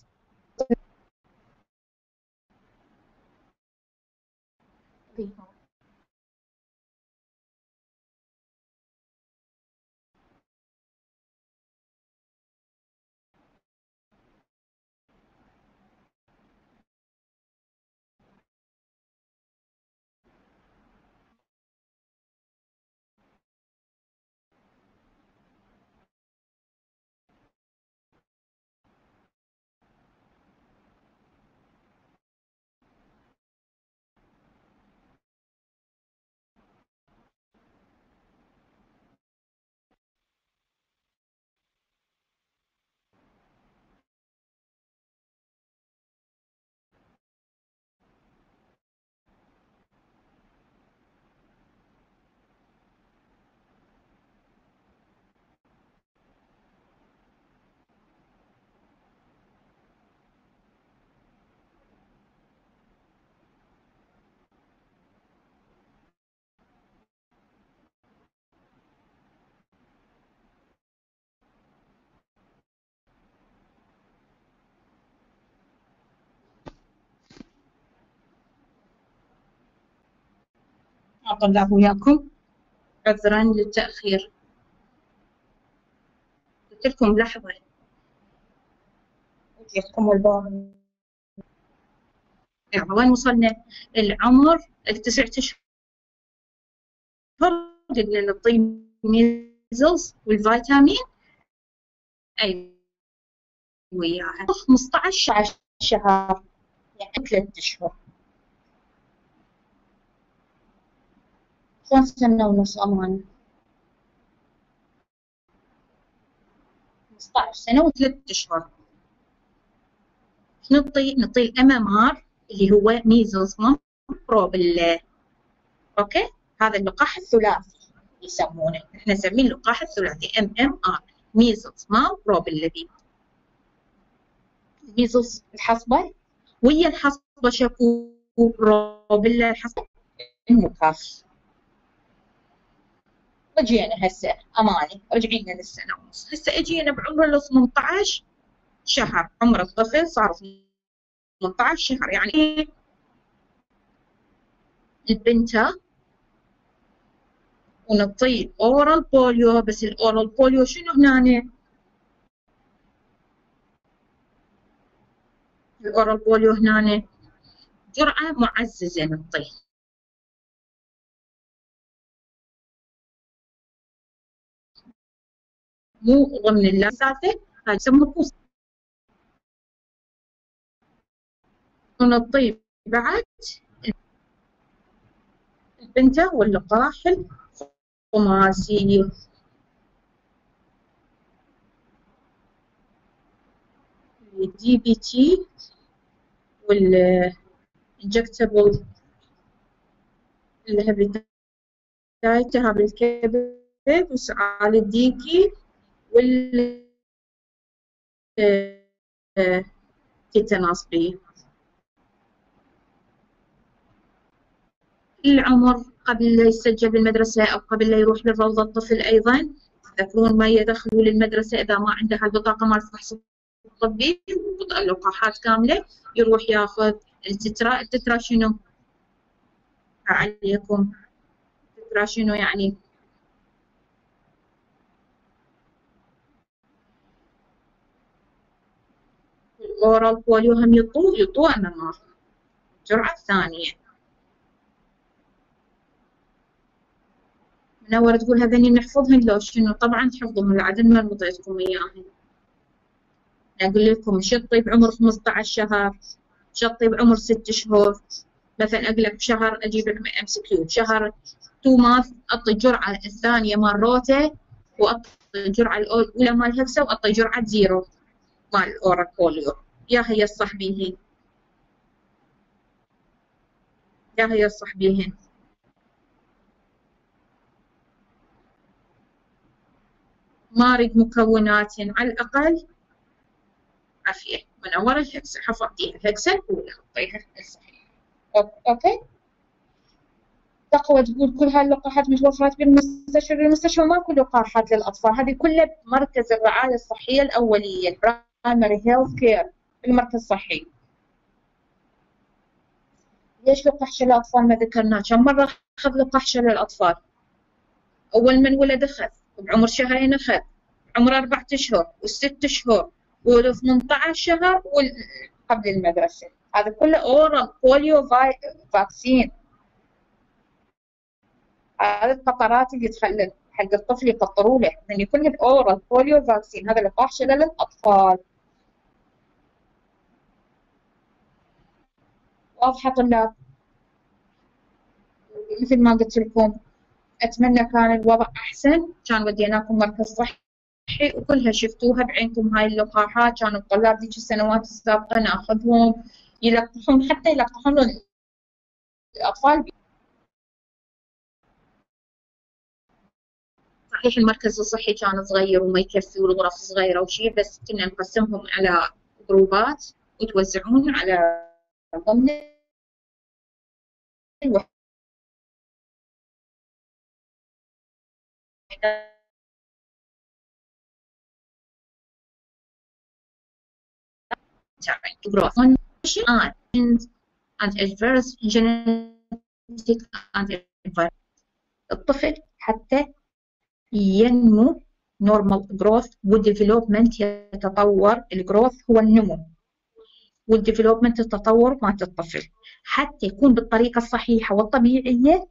طلاب وياكم، عذرا للتأخير. قلت لكم لحظة وجهكم الباب. وين وصلنا؟ العمر التسعة أشهر اللي نعطيه ميزلز والفيتامين أي وياها خمسة عشر شهر، يعني ثلاثة أشهر. شلون سنة ونص أمان؟ خمسة عشر سنة وثلاث أشهر. نعطي نعطي الام ام ار اللي هو ميزلز مام روبيلا. اوكي، هذا اللقاح الثلاثي يسمونه، احنا نسميه اللقاح الثلاثي ام ام ار، ميزلز مام روبيلا. ذي ميزلز الحصبة ويا الحصبة شكو روبيلا الحصبة المكاف. رجعنا هسه اماني، رجعينا للسنة ونص. هسه اجينا بعمر ال ثمانية عشر شهر، عمر الطفل صار ثمانية عشر شهر، يعني البنتا ونعطيه اورال بوليو. بس الاورال بوليو شنو هنا؟ الاورال بوليو هنا جرعة معززة نعطيه، مو ضمن اللاساتة، هاي يسموه بوست. ونعطيه بعد البنتا واللقاح الخماسي، الدي بي تي والانجكتبل الهباتايتس هاب الكبد وسعال الديكي وال تيتانوس بي. العمر قبل لا يسجل بالمدرسة أو قبل لا يروح للروضة الطفل أيضا تذكرون ما يدخلوا للمدرسة إذا ما عنده هالبطاقة مال الفحص الطبي اللقاحات كاملة يروح ياخذ التترا. التترا شنو؟ عليكم التترا شنو يعني؟ الأورال بوليو هم يطوه يطوه أمام الجرعة الثانية. منور تقول هذني نحفظهن لو شنو؟ طبعا تحفظهم العدد ما رضيتكم اياهن. اقول لكم شطي بعمر خمسة عشر شهر، شطي بعمر ست شهور. مثلا اقول لك بشهر اجيب لك ام سي كيو، بشهر تو ماث اعطي الجرعه الثانيه مال روتا، واعطي الجرعه الاولى مال هكسا، واعطي جرعه زيرو مال الاورال بوليو. يا هي الصح بيهن، يا هي الصح بيهن. ما اريد مكوناتهن، على الاقل عافيه. منوره الهكسا حفظتيها الهكسا الاولى حطيها الصحيح. اوكي. تقوى تقول كل هاللقاحات متوفرات بالمستشفى. بالمستشفى ماكو لقاحات للاطفال، هذه كلها بمركز الرعايه الصحيه الاوليه، البرايمري هيلث كير، المركز الصحي. ليش لقاح شلل الاطفال ما ذكرناه؟ كم مره اخذ لقاح شلل الاطفال؟ اول من ولد اخذ، وبعمر شهرين اخذ، عمره أربعة اشهر وست شهور وثمانية عشر شهر قبل المدرسه. هذا كله اورال بوليو فاكسين. هذه القطرات اللي تخلي حق الطفل يقطروا له، يعني كل الاورال بوليو فاكسين. هذا لقاح شلل الاطفال. واضحه طلاب؟ مثل ما قلت لكم اتمنى كان الوضع احسن، كان وديناكم مركز صحي وكلها شفتوها بعينكم. هاي اللقاحات كانوا الطلاب ذيك السنوات السابقه ناخذهم يلقحون، حتى يلقحون الاطفال. صحيح المركز الصحي كان صغير وما يكفي والغرف صغيره وشيء، بس كنا نقسمهم على جروبات وتوزعون على ضمن الوحدة. growth and adverse genetic and environmental الطفل حتى ينمو normal growth والdevelopment يتطور. الجروث هو النمو والdevelopment التطور مالت الطفل، حتى يكون بالطريقة الصحيحة والطبيعية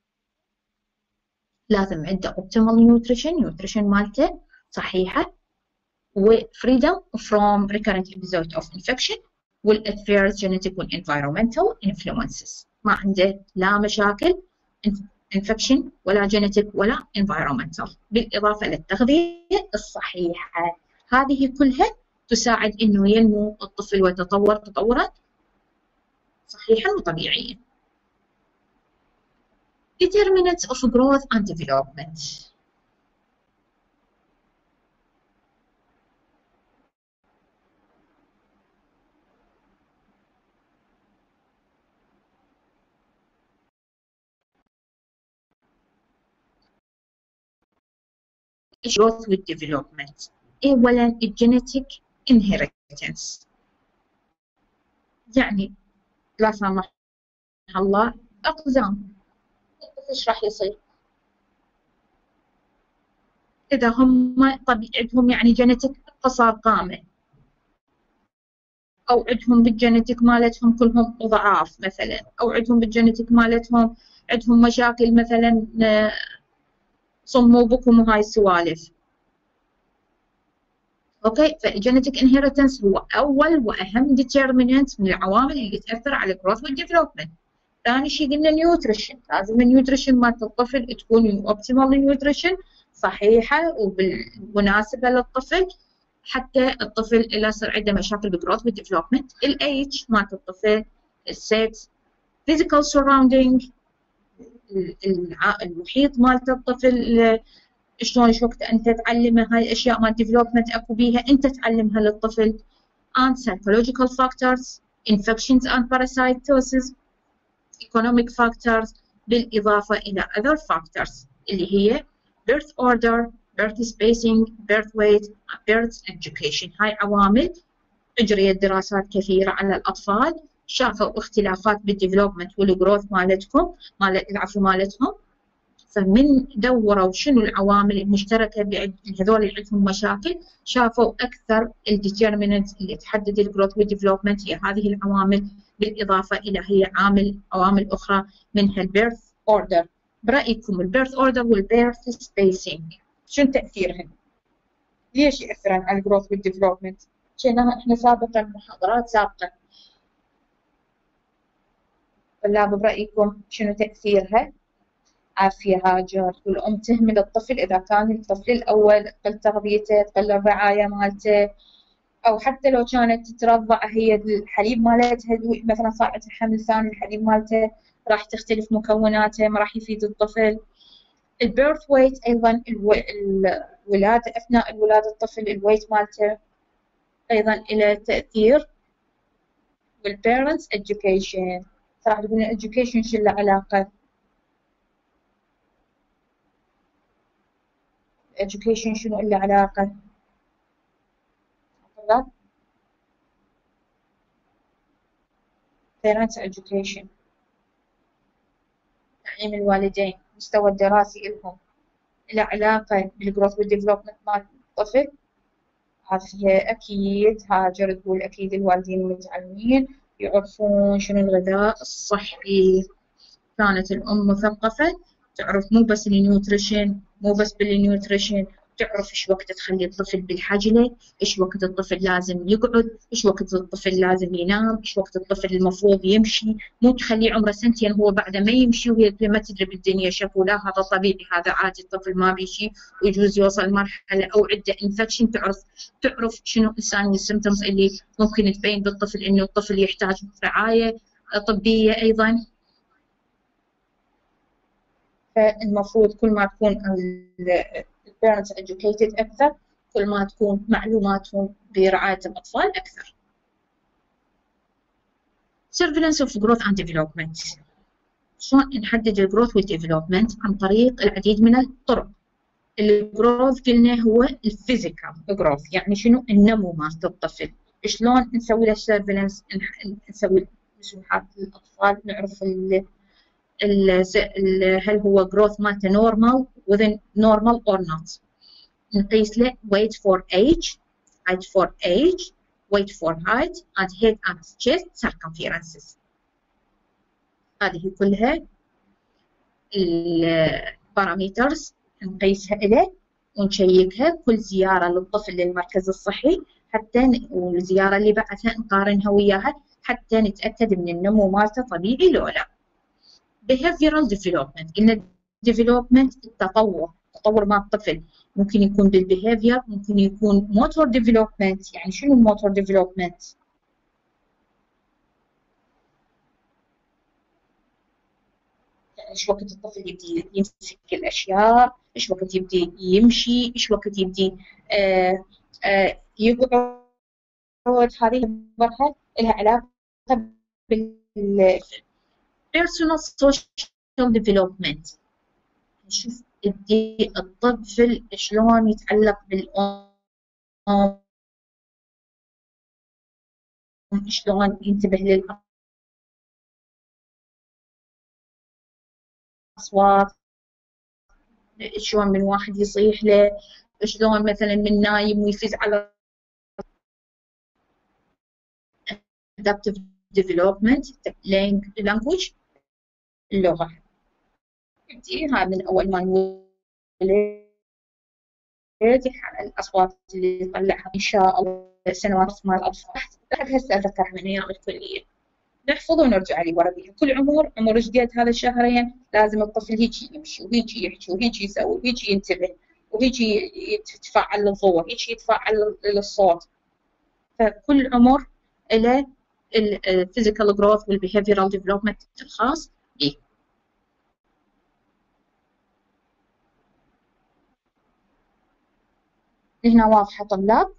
لازم عنده optimal nutrition nutrition مالته صحيحة، و freedom from recurrent episode of infection والadverse genetic والenvironmental influences. ما عنده لا مشاكل infection ولا genetic ولا environmental، بالإضافة للتغذية الصحيحة. هذه كلها تساعد إنه ينمو الطفل ويتطور تطورا صحيحا وطبيعيا. Determinants of growth and development. growth والdevelopment. أولا الجينيتيك inheritance، يعني لا سمح الله أقزام، إيش راح يصير؟ إذا هم طبيعتهم يعني جينيتيك قصار قامة، أو عندهم بالجينيتيك مالتهم كلهم ضعاف مثلا، أو عندهم بالجينيتيك مالتهم عندهم مشاكل مثلا صم وبكم وهاي السوالف. اوكي، فالجينيتيك انهيرتنس هو اول واهم ديترميننت من العوامل اللي تاثر على الجروث والديفلوبمنت. ثاني شيء قلنا نيوتريشن، لازم النيوتريشن مالت الطفل تكون اوبتيمال نيوتريشن صحيحه ومناسبه للطفل، حتى الطفل لا يصير عنده مشاكل بالجروث والديفلوبمنت. الايج مالت الطفل، السكس، فيزيكال سراوندينج، المحيط مالت الطفل، شلون ايش وقت انت تعلمه هاي الاشياء مال ديفلوبمنت اكو بيها انت تعلمها للطفل. and psychological factors infections and parasitosis economic factors بالاضافه الى other factors اللي هي birth order birth spacing birth weight birth education. هاي عوامل اجريت دراسات كثيره على الاطفال، شافوا اختلافات بالديفلوبمنت والجروث مالتهم مال العفو مالتهم، فمن دوروا شنو العوامل المشتركه بين هذول اللي عندهم مشاكل، شافوا اكثر الديترميننت اللي تحدد الجروث والديفلوبمنت هي هذه العوامل، بالاضافه الى هي عامل عوامل اخرى منها البيرث اوردر. برايكم البيرث اوردر والبيرث سبيسنج شنو تاثيرهم؟ ليش ياثرون على الجروث والديفلوبمنت؟ شفناها احنا سابقا محاضرات سابقه. طلاب برايكم شنو تاثيرها؟ عافية هاجر، والأم تهمل الطفل إذا كان الطفل الأول قل تغذيته قل الرعاية مالته، أو حتى لو كانت ترضع هي الحليب مالتها مثلا صارت الحمل الثاني الحليب مالته راح تختلف مكوناته ما راح يفيد الطفل. البيرث ويت أيضا الولادة أثناء الولادة الطفل الويت مالته أيضا إلى تأثير. والبيرنتس education، صراحة تقولون education شو له علاقة؟ education شنو له علاقة؟ طلاب parents education، تعليم الوالدين، مستوى الدراسي لهم، له علاقة بالجروث والديفلوبمنت مال الطفل. عافية أكيد هاجر تقول أكيد الوالدين والمتعلمين يعرفون شنو الغذاء الصحي. كانت الأم مثقفة تعرف مو بس النيوتريشن، مو بس بالنيوتريشن، تعرف ايش وقت تخلي الطفل بالحجله، ايش وقت الطفل لازم يقعد، ايش وقت الطفل لازم ينام، ايش وقت الطفل المفروض يمشي، مو تخليه عمره سنتين هو بعد ما يمشي وهي ما تدري بالدنيا شافوا لا هذا طبيعي هذا عادي الطفل ما بيشي ويجوز يوصل مرحله او عنده انفكشن. تعرف تعرف شنو الساين السيمتومز اللي ممكن تبين بالطفل انه الطفل يحتاج رعايه طبيه ايضا. فالمفروض كل ما تكون البيرنتس educated أكثر كل ما تكون معلوماتهم برعاية الأطفال أكثر. surveillance of growth and development، شلون نحدد الجروث والديفلوبمنت؟ عن طريق العديد من الطرق. الجروث قلنا هو الفيزيكال جروث، يعني شنو النمو مالت الطفل، شلون نسوي له surveillance؟ نسوي مسوحات للأطفال، نعرف هل هو growth مالته normal within normal or not. نقيس له weight for age, height for age, weight for height, and head and chest circumferences. هذه كلها البارامترز نقيسها له ونشيكها كل زيارة للطفل للمركز الصحي، حتى والزيارة اللي بعدها نقارنها وياها حتى نتأكد من النمو مالته طبيعي لو لا. behavioral development، قلنا development التطور، تطور مال الطفل ممكن يكون بالbehavior، ممكن يكون motor development. يعني شنو الموتور development؟ ايش وقت الطفل يبدي يمسك الاشياء، ايش وقت يبدي يمشي، ايش وقت يبدي آه آه يقعد. هذه برها لها علاقه بال personal social development. نشوف يبدي الطفل شلون يتعلق بالام، شلون ينتبه للاصوات، شلون من واحد يصيح له، شلون مثلا من نايم ويفز على adaptive development language اللغة. هذا من أول ما يولد الأصوات اللي يطلعها إن شاء الله سنوات مع الأطفال. لحد هسه أذكرها من أيام الكلية نحفظ ونرجع لي ورا بيها. كل عمر عمر جديد هذا الشهرين لازم الطفل هيجي يمشي وهيجي يحكي وهيجي يسوي وهيجي ينتبه وهيجي يتفاعل للضوء وهيجي يتفاعل للصوت. فكل عمر له الفيزيكال جروث والبيهيفيرال ديفلوبمنت الخاص به. هنا واضحة طلاب؟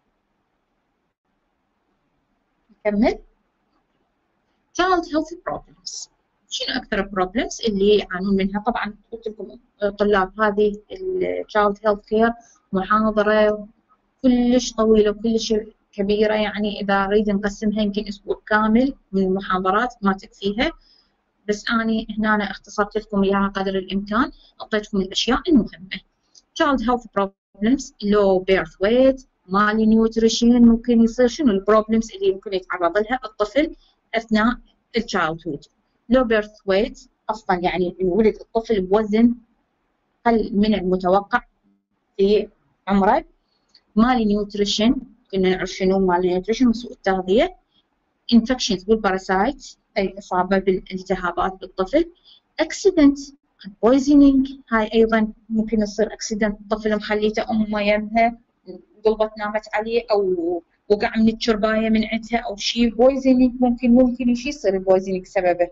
نكمل. child health problems. شنو أكثر problems اللي يعانون منها؟ طبعا قلت لكم طلاب هذه ال child health care محاضرة كلش طويلة وكلش كبيرة، يعني إذا نريد نقسمها يمكن أسبوع كامل من المحاضرات ما تكفيها، بس أنا هنا اختصرت لكم إياها قدر الإمكان، أعطيتكم الأشياء المهمة. child health problems low birth weight malnutrition. ممكن يصير شنو البروبلمز اللي ممكن يتعرض لها الطفل أثناء الchildhood؟ low birth weight أصلا يعني يولد الطفل بوزن أقل من المتوقع في عمره. malnutrition كنا نعرف شنو malnutrition، سوء التغذية. infections بالباراسايت أي إصابة بالالتهابات بالطفل. accident poisoning، هاي أيضا ممكن يصير accident الطفل مخليته أمه يمها قلبت نامت عليه أو وقع من الشرباية من عندها أو شيء. poisoning ممكن ممكن شيء يصير poisoning سببه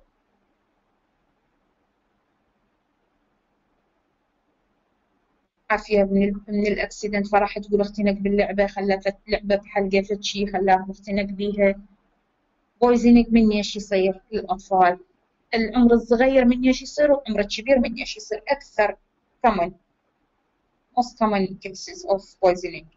عافية من من الأكسيدنت، فراح تقول اختنق باللعبة، خلفت لعبة بحلقة فت شيء خلاها مختنق بيها. poisoning من ايش يصير للأطفال؟ العمر الصغير من ايش يصير والعمر الكبير من ايش يصير؟ أكثر common most common cases of poisoning.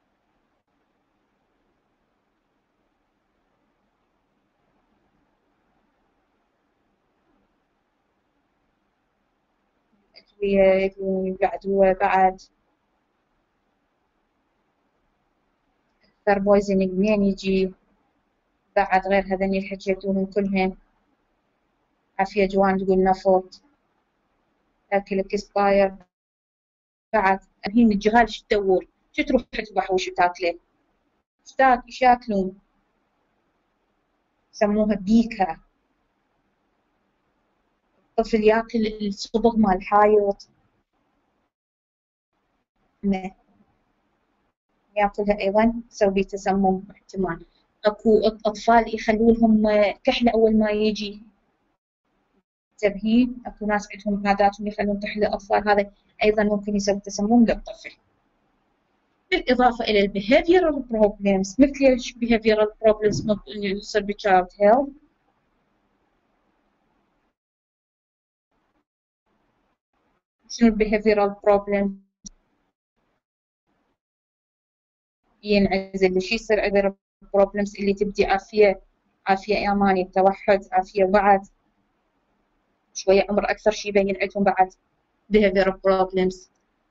أدوية بعد وبعد أكثر poisoning منين يجي؟ بعد غير هذني اللي حكيتوهم كلهم. عافية جوان تقول نفط أكل اكسباير. بعد الحين الجهال شو تدور؟ شو تروح تذبح وشو تاكله؟ شو تاك ايش ياكلون؟ يسموها بيكا. الطفل ياكل الصبغ مال الحايط، ياكلها أيضا تسوي تسمم احتمال. اكو اطفال يخلوا لهم كحله اول ما يجي تبهين، اكو ناس عندهم عاداتهم يخلون كحله الاطفال، هذا ايضا ممكن يسوي تسمم للطفل. بالاضافه الى البيهيفيرال بروبلمز. مثل ايش behavioral problems اللي يصير بالchild health؟ شنو البيهيفيرال بروبلم؟ ينعزل. شو يصير عند البروبلمز اللي تبدي عافيه عافيه يا ماني التوحد، عافيه وعد. شوية عمر أكثر شي يبين عندهم بعد behavioral problems.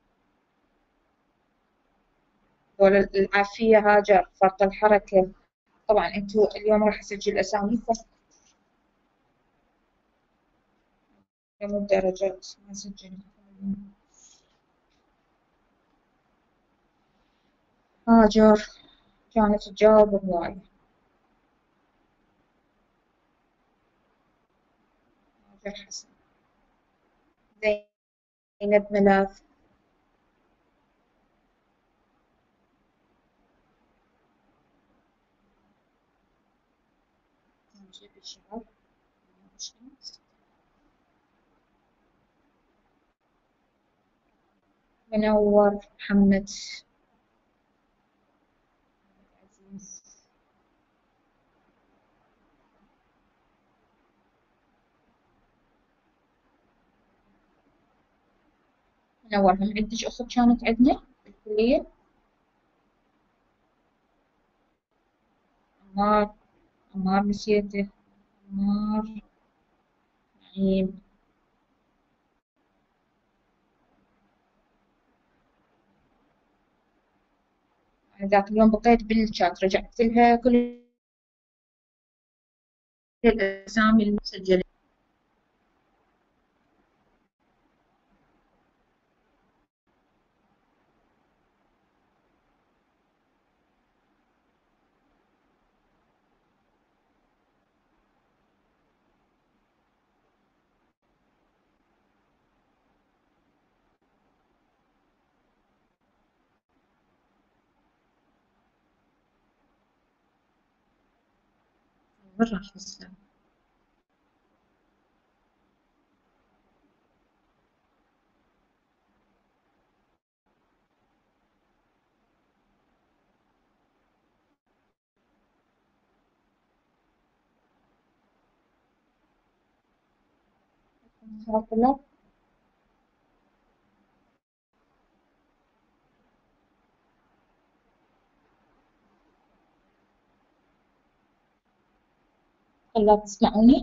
والعافية هاجر، فرط الحركة. طبعا انتوا اليوم راح اسجل اساميكم كم الدرجات ما سجلت. هاجر كانت تجاوب هواية. هاجر حسن. زينب ملاذ. نجيب الشباب. منور محمد عزيز. منور. هم عندك أخت كانت عندنا بالكلية؟ عمار. عمار نسيته. عمار. نعيم. أنا ذاك اليوم بقيت بالشات رجعت لها كل الأسامي المسجلة. وين راح هسه؟ طلاب. طلاب تسمعوني؟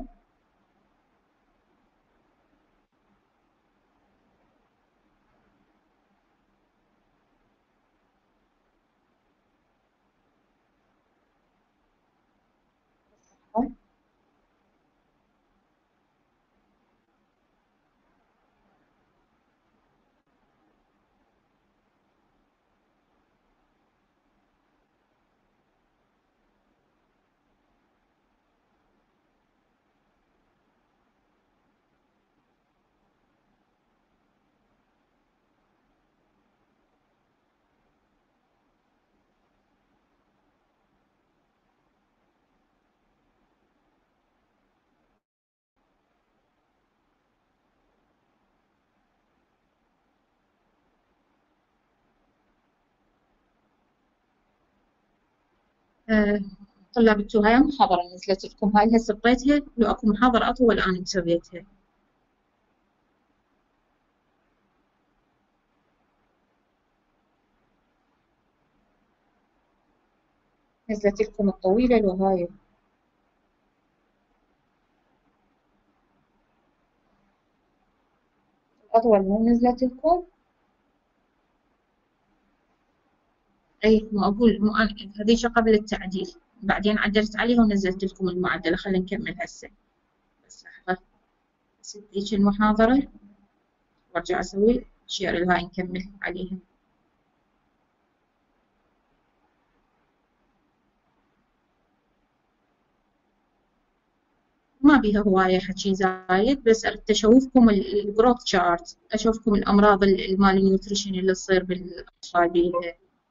آه، طلاب انتوا هاي المحاضرة نزلت لكم، هاي هسه بقيتها لو اكو محاضرة اطول انا سويتها. نزلت لكم الطويلة لو هاي الأطول مو نزلت لكم؟ أي ما أقول مو أنا هذيك قبل التعديل، بعدين عدلت عليها ونزلت لكم المعدلة. خلينا نكمل هسه. بس لحظة بس هذيك المحاضرة وارجع أسوي شير لهاي نكمل عليها. ما بيها هواية حكي زايد، بس أردت أشوفكم الجروث شارت، أشوفكم الأمراض المال نيوتريشن اللي تصير بالأطفال بيها.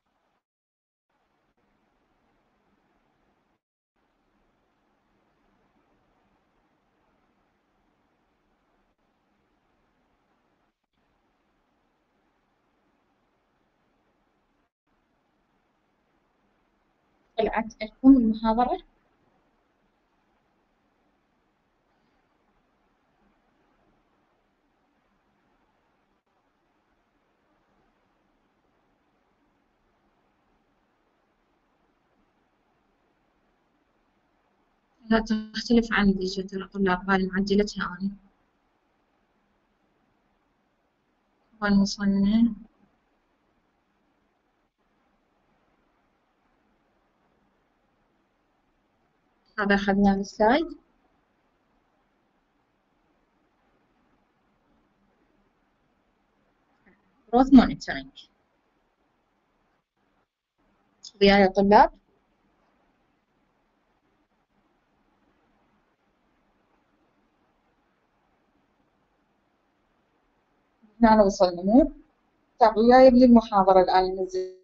طلعت لكم المحاضرة؟ لا تختلف عن ديجيتال طلاب، هاي معدلتها أنا. وين وصلنا؟ هذا أخذنا السلايد. growth monitoring. وياي يا طلاب؟ هنا وصلنا مو؟ طيب وياي للمحاضرة الآن ننزل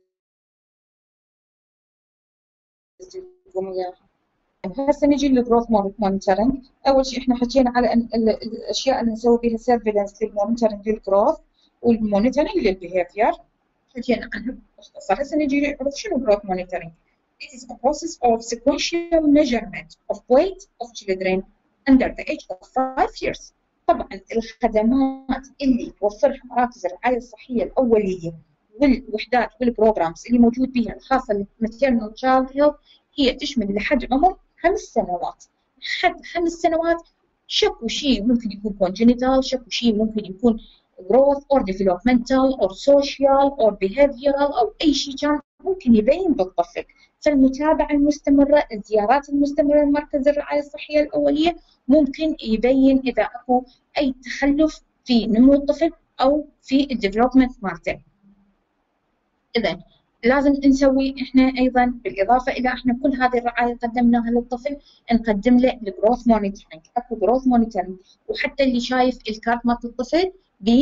لكم إياها. هسه نجي للجروث مونيتورنج. اول شيء احنا حكينا على أن الاشياء اللي نسوي بها سيرفيلانس للمونيتورنج للجروث والمونيتورنج للبيهيفير حكينا عنها باختصار. هسه نجي نعرف شنو جروث مونيتورنج. It is a process of sequential measurement of weight of children under the age of five years. طبعا الخدمات اللي توفرها مراكز الرعايه الصحيه الاوليه والوحدات والبروجرامز اللي موجود بها الخاصه بالماتيرنال تشايلد هيلث هي تشمل لحد عمر خمس سنوات. لحد خمس سنوات شكو شيء ممكن يكون congenital، شكو شيء ممكن يكون growth or developmental or social or behavioral أو أي شيء كان ممكن يبين بالطفل. فالمتابعة المستمرة، الزيارات المستمرة لمركز الرعاية الصحية الأولية ممكن يبين إذا أكو أي تخلف في نمو الطفل أو في الديفلوبمنت مالته. إذا لازم نسوي احنا ايضا بالاضافه الى احنا كل هذه الرعايه قدمناها للطفل نقدم له الجروث مونيتورنج. اكو جروث مونيتورنج وحتى اللي شايف الكارت مال الطفل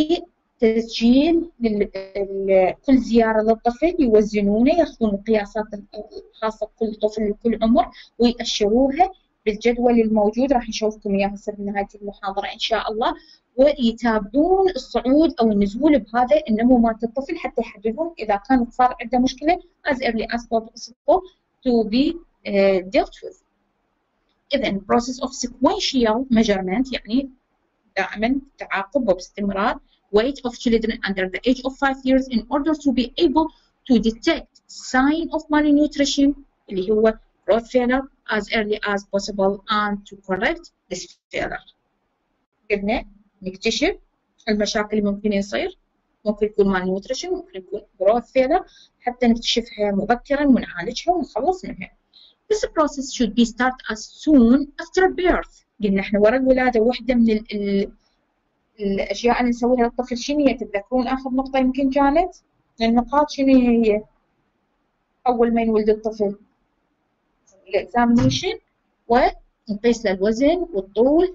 بتسجيل كل زياره للطفل يوزنونه ياخذون القياسات الخاصه بكل طفل وكل عمر ويأشروها بالجدول الموجود راح نشوفكم اياه هسه بنهايه المحاضره ان شاء الله، ويتابعون الصعود او النزول بهذا النمو مال الطفل حتى يحددون اذا كان صار عنده مشكله as early as possible to be uh, dealt with. اذا process of sequential measurement يعني دائما تعاقب وباستمرار weight of children under the age of five years in order to be able to detect sign of malnutrition اللي هو growth failure as early as possible and to correct this failure. قلنا نكتشف المشاكل اللي ممكن يصير، ممكن يكون مال نيوتريشن، ممكن يكون growth failure، حتى نكتشفها مبكرا ونعالجها ونخلص منها. This process should be start as soon after birth. قلنا احنا ورا الولاده واحده من ال ال الاشياء اللي نسويها للطفل شنو هي؟ تتذكرون اخر نقطه يمكن كانت النقاط شنو هي؟ اول ما يولد الطفل الاكزامينيشن ونقيس له الوزن والطول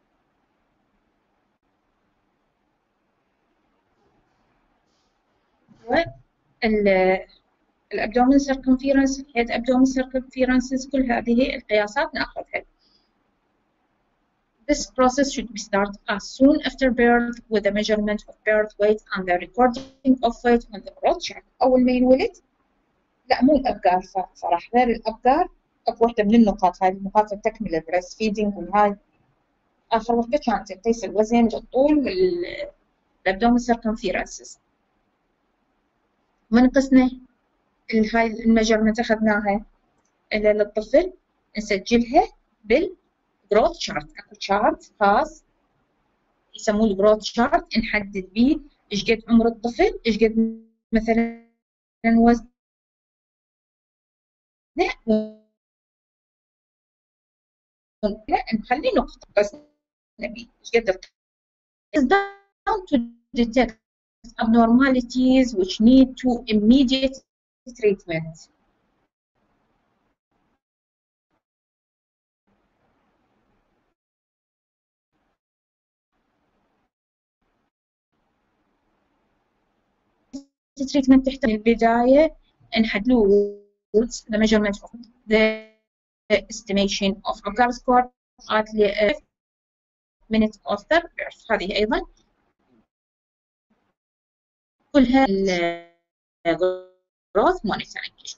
الابدومين سيركمفيرنس، الهيد ابدومين سيركمفيرنسز، كل هذه القياسات ناخذها. This process should be started as soon after birth with the measurement of birth weight and the recording of weight on the growth chart. أول ما ينولد، لا مو الأبقار صراحة، غير الأبقار أكو واحدة من النقاط، هذه النقاط التكملة البريست فيدنج وهاي آخر واحدة كانت تقيس الوزن والطول والابدومين سيركمفيرنسز. من قسنا هاي الميجرمنت اخذناها للطفل نسجلها بالجروث شارت. اكو شارت خاص يسموه الجروث شارت نحدد به ايش قد عمر الطفل، ايش قد مثلا وزنه، لا نخلي نقطة بس نبي ايش قد is down to detect abnormalities which need to immediate treatment. treatment تحتاج البداية نحدد the measurement of the estimation of Apgar score at the minute of the birth. هذه أيضا كلها growth monitoring.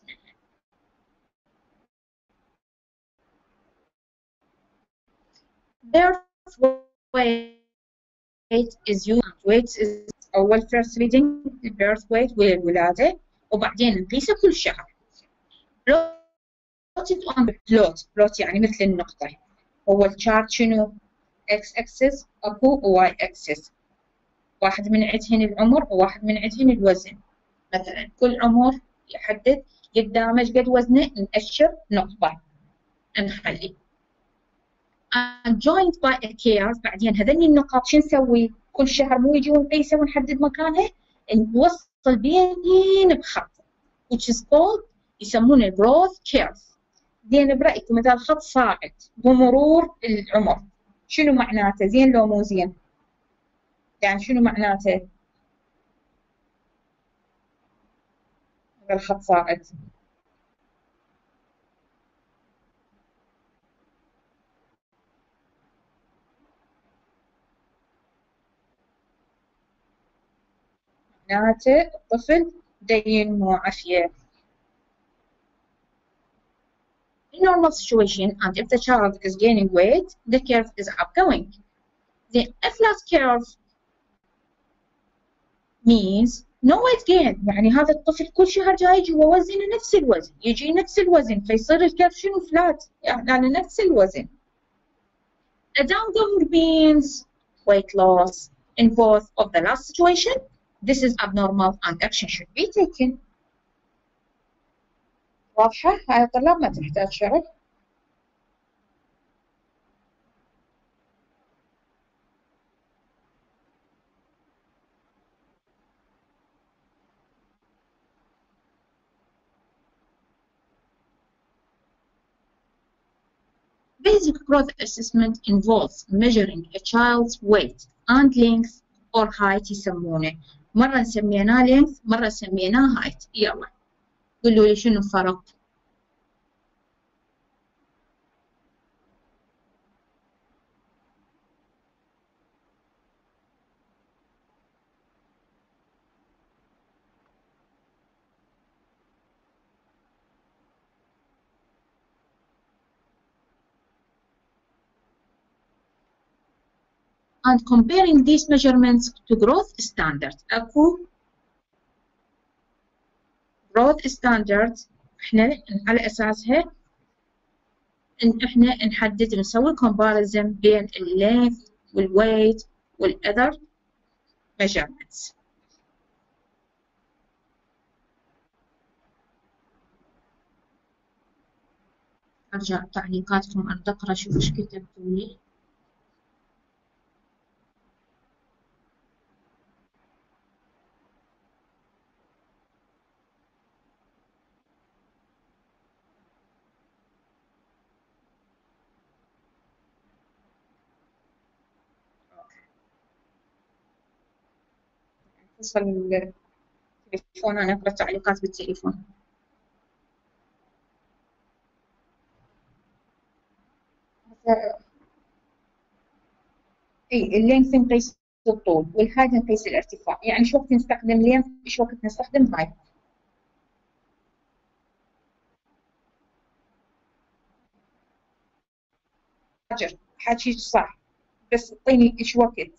birth weight is used. weight is أول first reading birth weight والولادة وبعدين نقيسه كل شهر. plotted on the plot. plot يعني مثل النقطة. هو الشارت شنو؟ x axis أكو y axis. واحد من عندهن العمر وواحد من عندهن الوزن. مثلا كل عمر يحدد قدامه قد وزنه، نأشر نقطة نخلي and joined by a care. بعدين هذني النقاط شو نسوي؟ كل شهر مو يجي ونقيسه ونحدد مكانها، نوصل بينين بخط which is called يسمونه growth curve. زين برأيكم مثلا خط صاعد بمرور العمر شنو معناته؟ زين لو مو زين؟ يعني شنو معناته؟ الخط صاعد معناته الطفل دا ينمو عافية. In normal situation and if the child is gaining weight, the curve is upgoing. The flat curve means no weight gain، يعني هذا الطفل كل شهر جاي يجي ووزنه نفس الوزن، يجي نفس الوزن، فيصير الكيرف شنو؟ فلات، يعني على نفس الوزن. A downgoing means weight loss. In both of the last situation, this is abnormal and action should be taken. واضحة؟ هاي الطلاب ما تحتاج شرح. Basic growth assessment involves measuring a child's weight and length or height يسمونه. مرة سميناه length، مرة سميناه height. يلا قولوا لي شنو الفرق؟ and comparing these measurements to growth standard. اكو growth standard احنا على اساسها ان احنا نحدد نسوي comparison بين اللينث والويت والاذر measurements. ارجع تعليقاتكم ان اقرا شوف ايش كتبتوا لي. اتصل التليفون انا اقرا تعليقات بالتليفون. اي اللينث نقيس الطول والهايت نقيس الارتفاع، يعني ايش وقت نستخدم لينث ايش وقت نستخدم هايت. حاجر حاجيك صح بس اعطيني ايش وقت.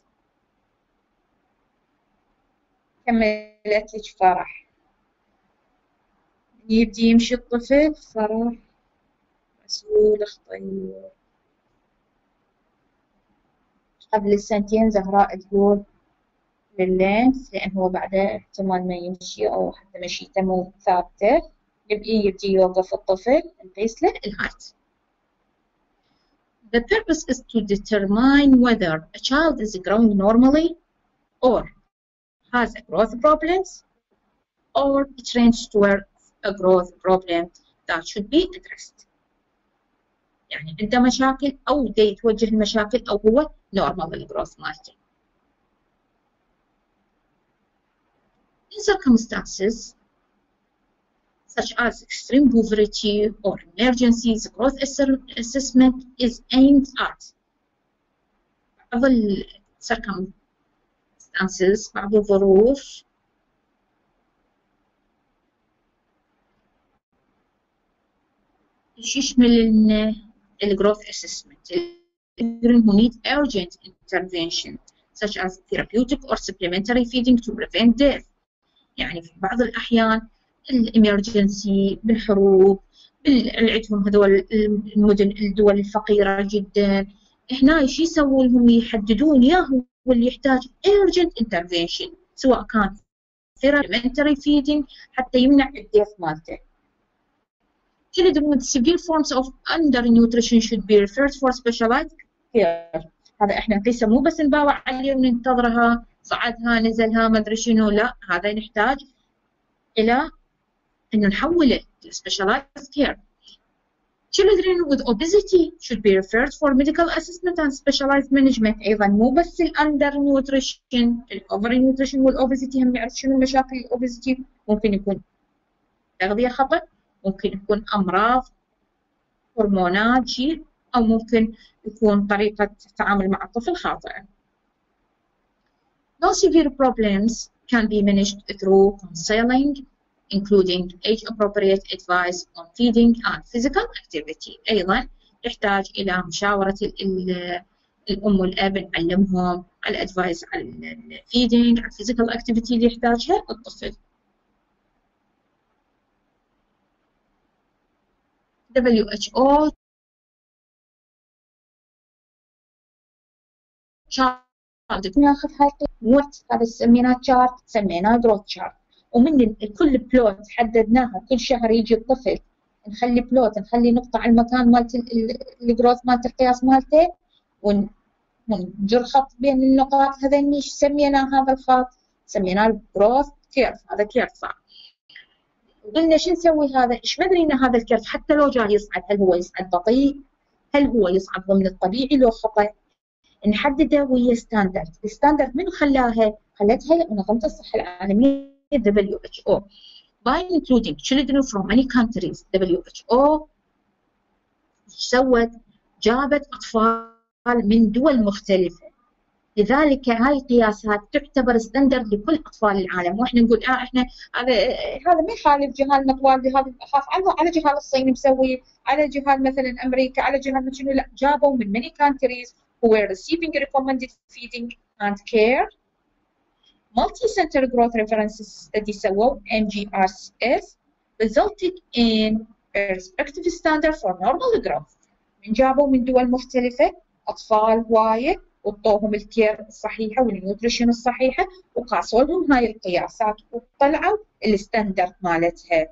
كملت لك فرح. يبدي يمشي الطفل فرح مسؤول خطير. قبل السنتين زهراء تقول لللينث لأن هو بعده احتمال ما يمشي أو حتى مشيته مو ثابتة، يبدي يبدي يوقف الطفل نقيس له الهايت. The purpose is to determine whether a child is growing normally or has a growth problems or it trends towards a growth problem that should be addressed. يعني عنده مشاكل أو دا يتوجه المشاكل أو هو normal الجروث مالته. In circumstances such as extreme poverty or emergencies, growth assessment is aimed at بعض ال circumstances بعض الظروف ايش يشمل لنا الجروث assessment who need urgent intervention such as therapeutic or supplementary feeding to prevent death. يعني في بعض الأحيان الإمرجنسي بالحروب اللي عندهم هذول المدن الدول الفقيرة جدا، هنا ايش يسوون لهم؟ يحددون يا واللي يحتاج urgent intervention سواء كان supplementary feeding حتى يمنع الديث مالته. Children with severe forms of undernutrition should be referred for specialized care. هذا احنا نقيسه مو بس نباوع عليه وننتظرها صعدها نزلها ما ادري شنو، لا، هذا نحتاج الى انه نحوله specialized care. Children with obesity should be referred for medical assessment and specialized management. ايضا مو بس الاندر نيوتريشن، الاوفر نيوتريشن والاوبيزيتي هم نعرف شنو مشاكل الاوبيزيتي، ممكن يكون تغذيه خطا، ممكن يكون امراض هرمونات شيء، او ممكن يكون طريقه التعامل مع الطفل خاطئه. No severe problems can be managed through counseling, including age-appropriate advice on feeding and physical activity. أيضاً يحتاج إلى مشاورة الأم والأب، نعلمهم على advice على feeding، على physical activity اللي يحتاجها الطفل. دبليو إتش أو شارت ناخذ هاي الوقت، هذا سميناه شارت، سميناه جروث شارت، ومن كل بلوت حددناها كل شهر يجي الطفل نخلي بلوت، نخلي نقطة على المكان مالت الجروث مالت القياس مالته، ونجر خط بين النقاط هذين. ايش سمينا هذا الخط؟ سميناه الجروث كيرف، هذا كيرف صار. قلنا شو نسوي هذا؟ ايش مدري ان هذا الكيرف حتى لو جاي يصعد، هل هو يصعد بطيء؟ هل هو يصعد ضمن الطبيعي لو خطأ؟ نحدده ويا ستاندرد. الستاندرد من خلاها؟ خلتها منظمة الصحة العالمية دبليو إتش أو. by including children from many countries. دبليو إتش أو سوت؟ جابت أطفال من دول مختلفة، لذلك هاي القياسات تعتبر ستاندرد لكل أطفال العالم. واحنا نقول اه احنا هذا هذا ما يخالف جهالنا طوال، هذا اخاف عنه على جهال الصين مسوي، على جهال مثلا امريكا، على جهال شنو، لا، جابوا من many countries who were receiving recommended feeding and care. Multi-center growth reference study سووا إم جي آر إس resulted in a respective standard for normal growth. من جابوا من دول مختلفة أطفال وايد وطوهم الكير الصحيحة والنيوتريشن الصحيحة وقاسوا لهم هاي القياسات وطلعوا الستاندرد مالتها.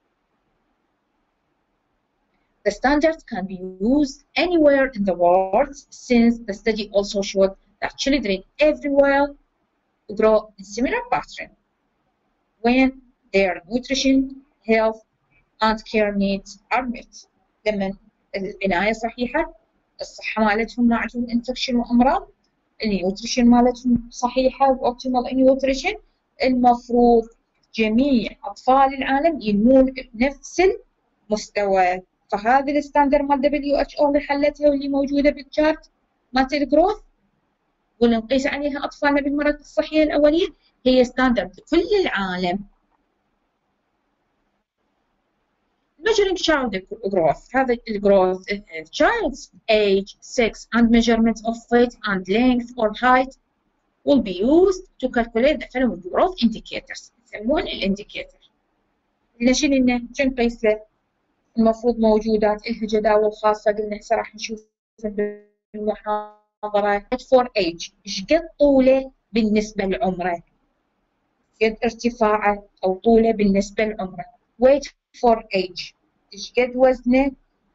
The standard can be used anywhere in the world since the study also showed that children everywhere grow in similar pattern when their nutrition, health and care needs are met. لما العناية صحيحة، الصحة مالتهم ما عندهم انفكشن وأمراض، النيوتريشن مالتهم صحيحة وأوبتيمال نيوتريشن، المفروض جميع أطفال العالم ينمون بنفس المستوى. فهذه الستاندر مال دبليو إتش أو اللي حلتها واللي موجودة بالشارت مالت الجروث واللي نقيس عليها أطفالنا بالمرض الصحية الأولية هي ستاندر بكل العالم. Measuring child growth. هذا الجروث child's age, sex and measurements of weight and length or height will be used to calculate the following growth indicators. يسمون الانديكيتر. ليش لنا شو نقيس له؟ المفروض موجودات لها جداول خاصة، قلنا هسه راح نشوف بالمحاضرة. for age ايش قد طوله بالنسبة لعمره، قد ارتفاعه أو طوله بالنسبة لعمره. weight for age ايش قد وزنه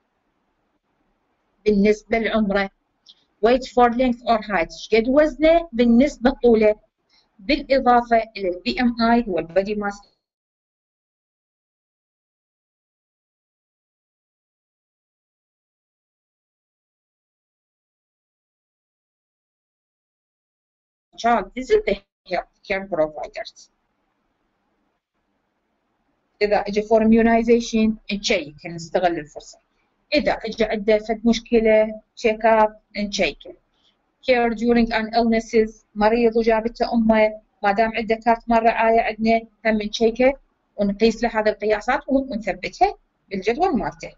بالنسبة لعمره. weight for length or height ايش قد وزنه بالنسبة لطوله، بالإضافة إلى البي ام اي هو البادي ماس child visit the healthcare providers. إذا إجا for immunization نشيك، نستغل الفرصة. إذا إجا عنده فد مشكلة check up نشيكه. care during an illnesses، مريض وجابته أمه، ما دام عنده كارت مال رعاية عندنا هم نشيكه ونقيس له هذه القياسات ونثبتها بالجدول مالته.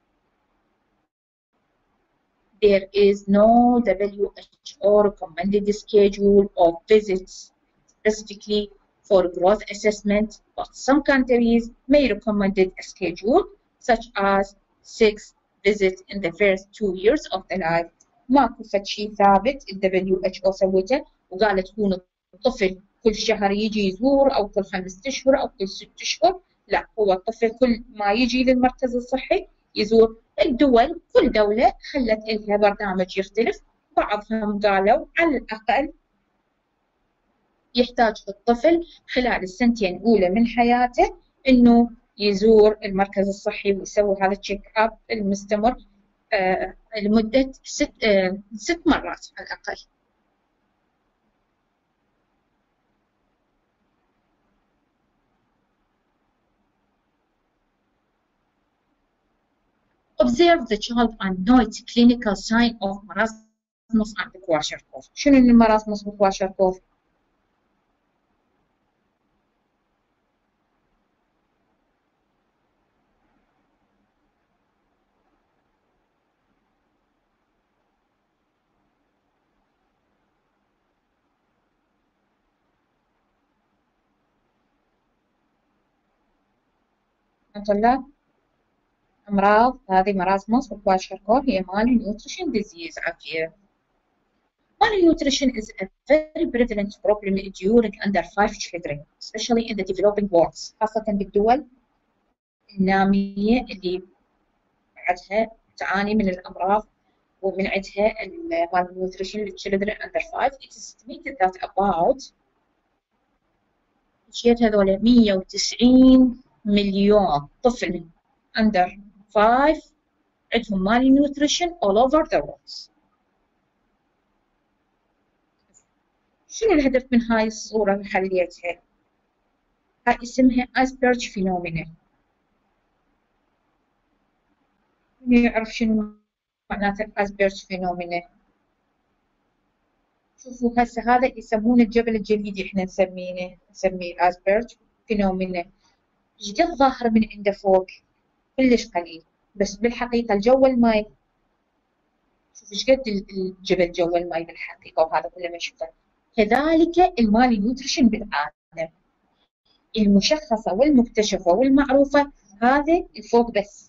There is no دبليو إتش أو recommended schedule of visits specifically for growth assessment, but some countries may recommend a schedule such as six visits in the first two years of the life. ماكو فد شيء ثابت ال دبليو إتش أو سوته، وقالت تكون الطفل كل شهر يجي يزور أو كل خمسة أشهر أو كل ست أشهر، لا، هو الطفل كل ما يجي للمركز الصحي يزور. الدول كل دولة خلت لها برنامج يختلف، بعضهم قالوا على الأقل يحتاج الطفل خلال السنتين الأولى من حياته إنه يزور المركز الصحي ويسوي هذا التشيك أب المستمر آه لمدة ست, آه ست مرات على الأقل. Observe the child and note clinical sign of marasmus and kwashiorkor. شنو المراسمس والكواشيوركور؟ طلاب، أمراض هذه مراسمس والكواشيوركور هي malnutrition disease. عافية. Malnutrition is a very prevalent problem during under five children, especially in the developing world. خاصة بالدول النامية اللي عندها تعاني من الأمراض ومن عندها malnutrition للchildren under five. It is estimated that about شيت هذول مية وتسعين مليون طفل under five عندهم malnutrition all over the world. شنو الهدف من هاي الصورة اللي حليتها؟ هاي اسمها iceberg phenomena. يعرف شنو معناته iceberg phenomena؟ شوفوا هسه هذا يسمونه الجبل الجليدي، احنا نسميه نسميه iceberg phenomena. ايش قد ظاهر من عنده فوق؟ كلش قليل، بس بالحقيقة الجو الماي، شوف ايش قد الجبل جو الماي بالحقيقة، وهذا كله ما نشوفه. كذلك المالي نيوتريشن بالعالم المشخصة والمكتشفة والمعروفة هذا الفوق بس.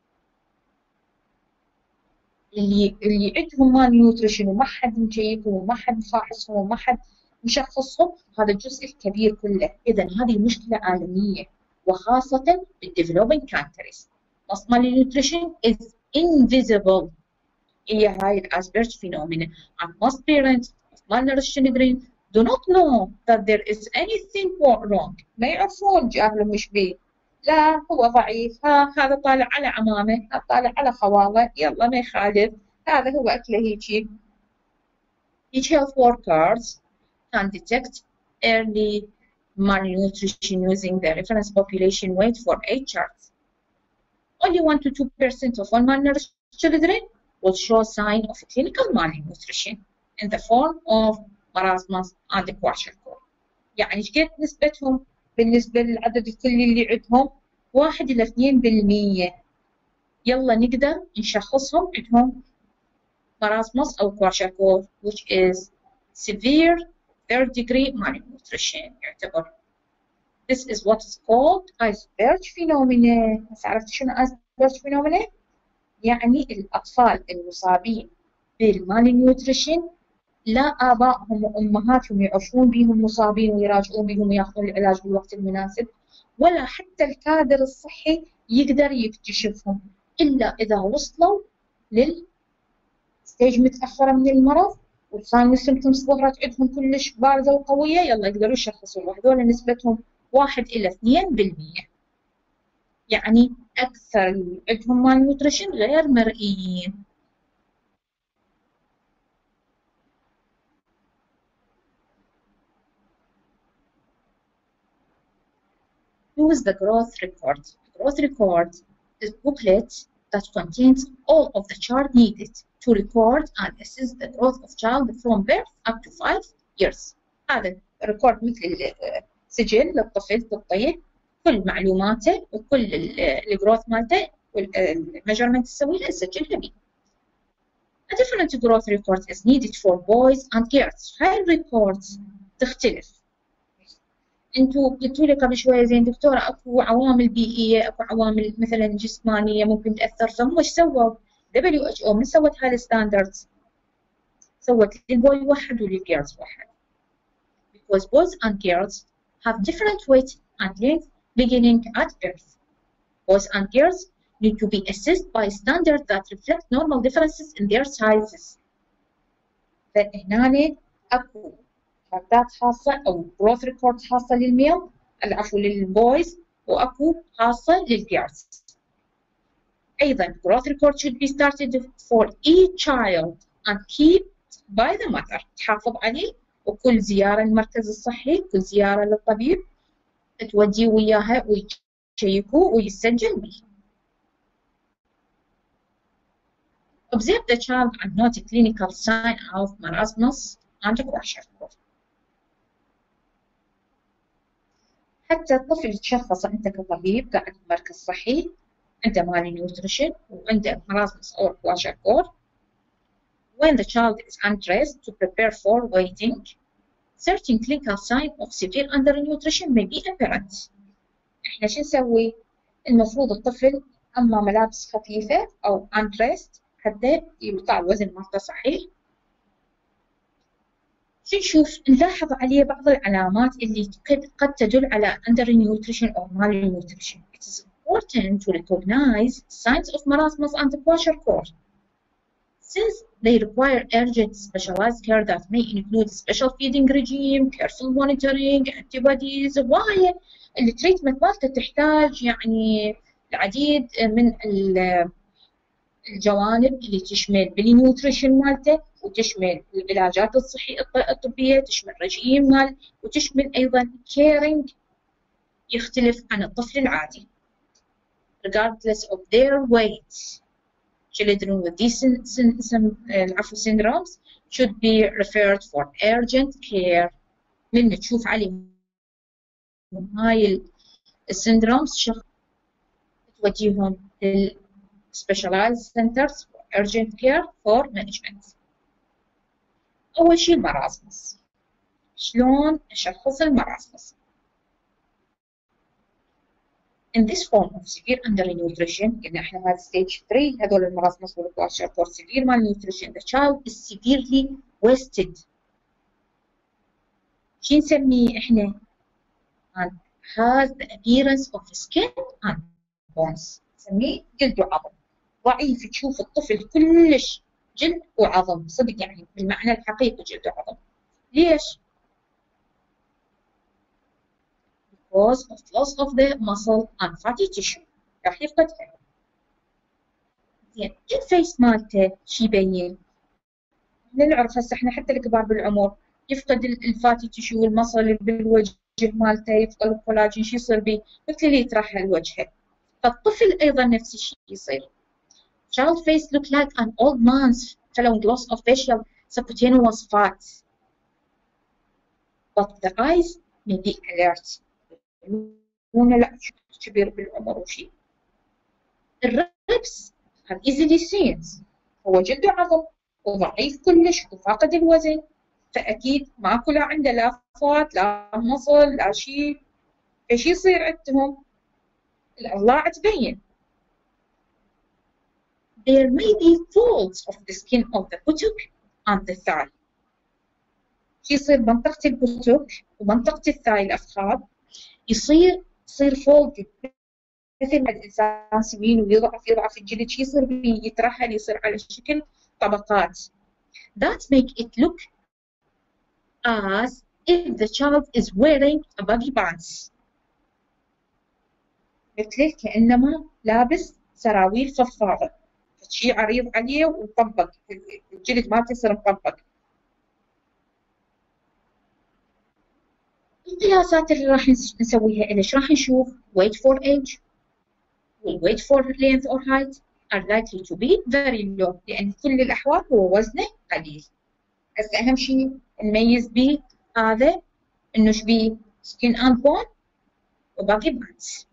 اللي اللي عندهم مال نيوتريشن وما حد مجيبهم وما حد فاحصهم وما حد مشخصهم، هذا الجزء الكبير كله. إذا هذه مشكلة عالمية وخاصة بالديفلوبينج كانتريز. مال نيوتريشن is invisible. هي هاي الاسبرج فينومينا. And most parents of malnourished children do not know that there is anything wrong. ما يعرفون جاهلهم مش بيه. لا هو ضعيف، ها هذا طالع على عمامه، هذا طالع على خواله، يلا ما يخالف، هذا هو أكله هيجي. Each health workers can detect early malnutrition using the reference population weight for eight charts. Only one to two percent of all malnourished children will show sign of clinical malnutrition in the form of marasmus and kwashiorkor. يعني ايش قد نسبتهم بالنسبة للعدد الكلي اللي عندهم؟ واحد إلى اثنين بالمية. يلا نقدر نشخصهم عندهم marasmus أو kwashiorkor which is severe third degree malnutrition يعتبر. This is what is called iceberg phenomena. بس عرفت شنو iceberg phenomena؟ يعني الأطفال المصابين بالمالنيوتريشن لا آبائهم وأمهاتهم يعرفون بهم مصابين ويراجعون بهم ويأخذون العلاج بالوقت المناسب، ولا حتى الكادر الصحي يقدر يكتشفهم إلا إذا وصلوا للستيج متأخرة من المرض والساين والسيمبتومز ظهرت عندهم كلش بارزة وقوية، يلا يقدروا يشخصون. وهذول نسبتهم واحد إلى اثنين بالمية. يعني أكثر اللي عندهم malnutrition غير مرئيين. Use the growth record. The growth record is a booklet that contains all of the chart needed to record and assess the growth of child from birth up to five years. هذا ريكورد مثل سجل للطفل بالطيب، كل معلوماته وكل الجروث مالته والميجرمنت تسوي له تسجلها بيه. A different growth record is needed for boys and girls. هاي الريكوردز تختلف. انتوا قلتوا لي قبل شويه زين دكتوره اكو عوامل بيئيه، اكو عوامل مثلا جسمانيه ممكن تاثر، فهم ايش سووا؟ دبليو اتش او من سوت هاي الستاندردز؟ سوت للبوي واحد وللجيرلز واحد. because boys and girls have different weight and length beginning at birth. Boys and girls need to be assessed by standards that reflect normal differences in their sizes. فهنا اكو شهادات خاصة او growth record خاصة للميل العفو للبويز واكو خاصة للجيرلز. ايضا growth record should be started for each child and kept by the mother. تحافظ عليه وكل زيارة للمركز الصحي كل زيارة للطبيب توديه وياها ويشيكوه ويسجل به. Observe the child and note a clinical sign of marasmus and kwashiorkor. حتى الطفل تشخص أنت كطبيب قاعد بمركز صحي عنده malnutrition وعنده marasmus or kwashiorkor. When the child is undressed to prepare for waiting, certain clinical signs of severe undernutrition may be apparent. إحنا شو نسوي؟ المفروض الطفل أما ملابس خفيفة أو undressed حتى يطلع الوزن مالته صحيح. شو نشوف؟ نلاحظ عليه بعض العلامات اللي قد تدل على undernutrition or malnutrition. It is important to recognize signs of marasmus and kwashiorkor, since they require urgent specialized care that may include special feeding regime, careful monitoring, antibodies. وهي التريتمنت مالته تحتاج يعني العديد من الجوانب اللي تشمل بالنيوتريشن مالته وتشمل العلاجات الصحية الطبية تشمل رجيم مال وتشمل أيضا كيرنج يختلف عن الطفل العادي. regardless of their weight. Children with these العفو syndromes should be referred for urgent care. من تشوف عليهم هاي السندرومز شخص توجيههم لل specialized centers for urgent care for management. أول شيء المراسمس. شلون أشخص المراسمس؟ In this form of severe undernutrition, قلنا إحنا هذا stage three هذول المراسمس والkwashiorkor for severe malnutrition, the child is severely wasted. شو نسميه إحنا؟ and has the appearance of skin and bones. نسميه جلد وعظم. ضعيف تشوف الطفل كلش جلد وعظم صدق يعني بالمعنى الحقيقي جلد وعظم. ليش؟ because of loss of the muscle and fatty tissue راح يفقدها. زين الفيس مالته شو يبين؟ نعرف هسه احنا حتى الكبار بالعمر يفقد الفاتي تيشو والمصل بالوجه مالته يفقد الكولاجين شو يصير به؟ مثل اللي يترهل وجهه. فالطفل ايضا نفس الشيء يصير. Child face look like an old man's following loss of facial subcutaneous fat. But the eyes may be alert. هنا لا كبير بالعمر وشي. الربس are easily seen. هو جلده عظم وضعيف كلش وفاقد الوزن. فأكيد ماكو لا عنده لا فات لا مصل لا شيء. فشي يصير عندهم؟ الأضلاع تبين. There may be folds of the skin of the buttock and the thigh. شي يصير منطقة البوتوك ومنطقة الثاي الأفخاذ يصير يصير فولد مثل ما الإنسان سمين ويضعف يضعف الجلد شي يصير يترهل يصير على شكل طبقات. That make it look as if the child is wearing a baggy pants. مثل كأنما لابس سراويل فضفاضة. شيء عريض عليه ومطبق الجلد مالته يصير مطبق. القياسات اللي راح نسويها إيش راح نشوف weight for age weight for length or height are likely to be very low لأن كل الأحوال هو وزنه قليل. هسه أهم شيء نميز به هذا إنه شبيه skin and bone وباقي بانس.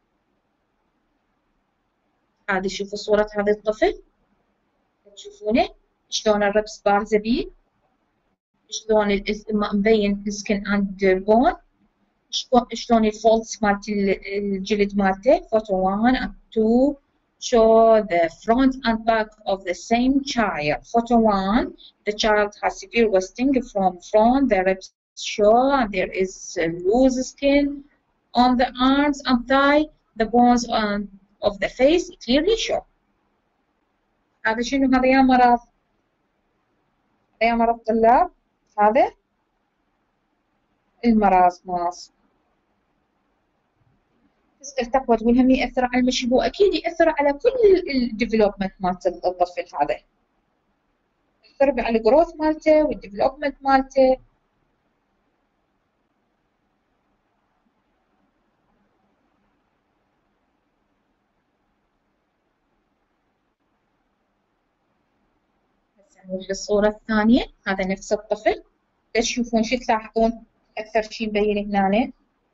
هذه شوفوا صورة هذا الطفل تشوفونه شلون الربس بارزة بيه شلون مبين السكن اند بون شلون الفولدز مالت الجلد مالته. photo one and two show the front and back of the same child. photo one the child has severe wasting from front, the ribs show there is loose skin on the arms and thigh. The bones on, of the face clearly show. هذا شنو؟ هذا يا مرض، يا مرض طلاب، هذا المراسموس. تسأل تقوى تقول هم يأثر على المشي؟ هو أكيد يأثر على كل الديفلوبمنت مالت الطفل، هذا يأثر على الجروث مالته والديفلوبمنت مالته. نروح للصورة الثانية، هذا نفس الطفل. تشوفون شو تلاحظون أكثر شيء مبين هنا؟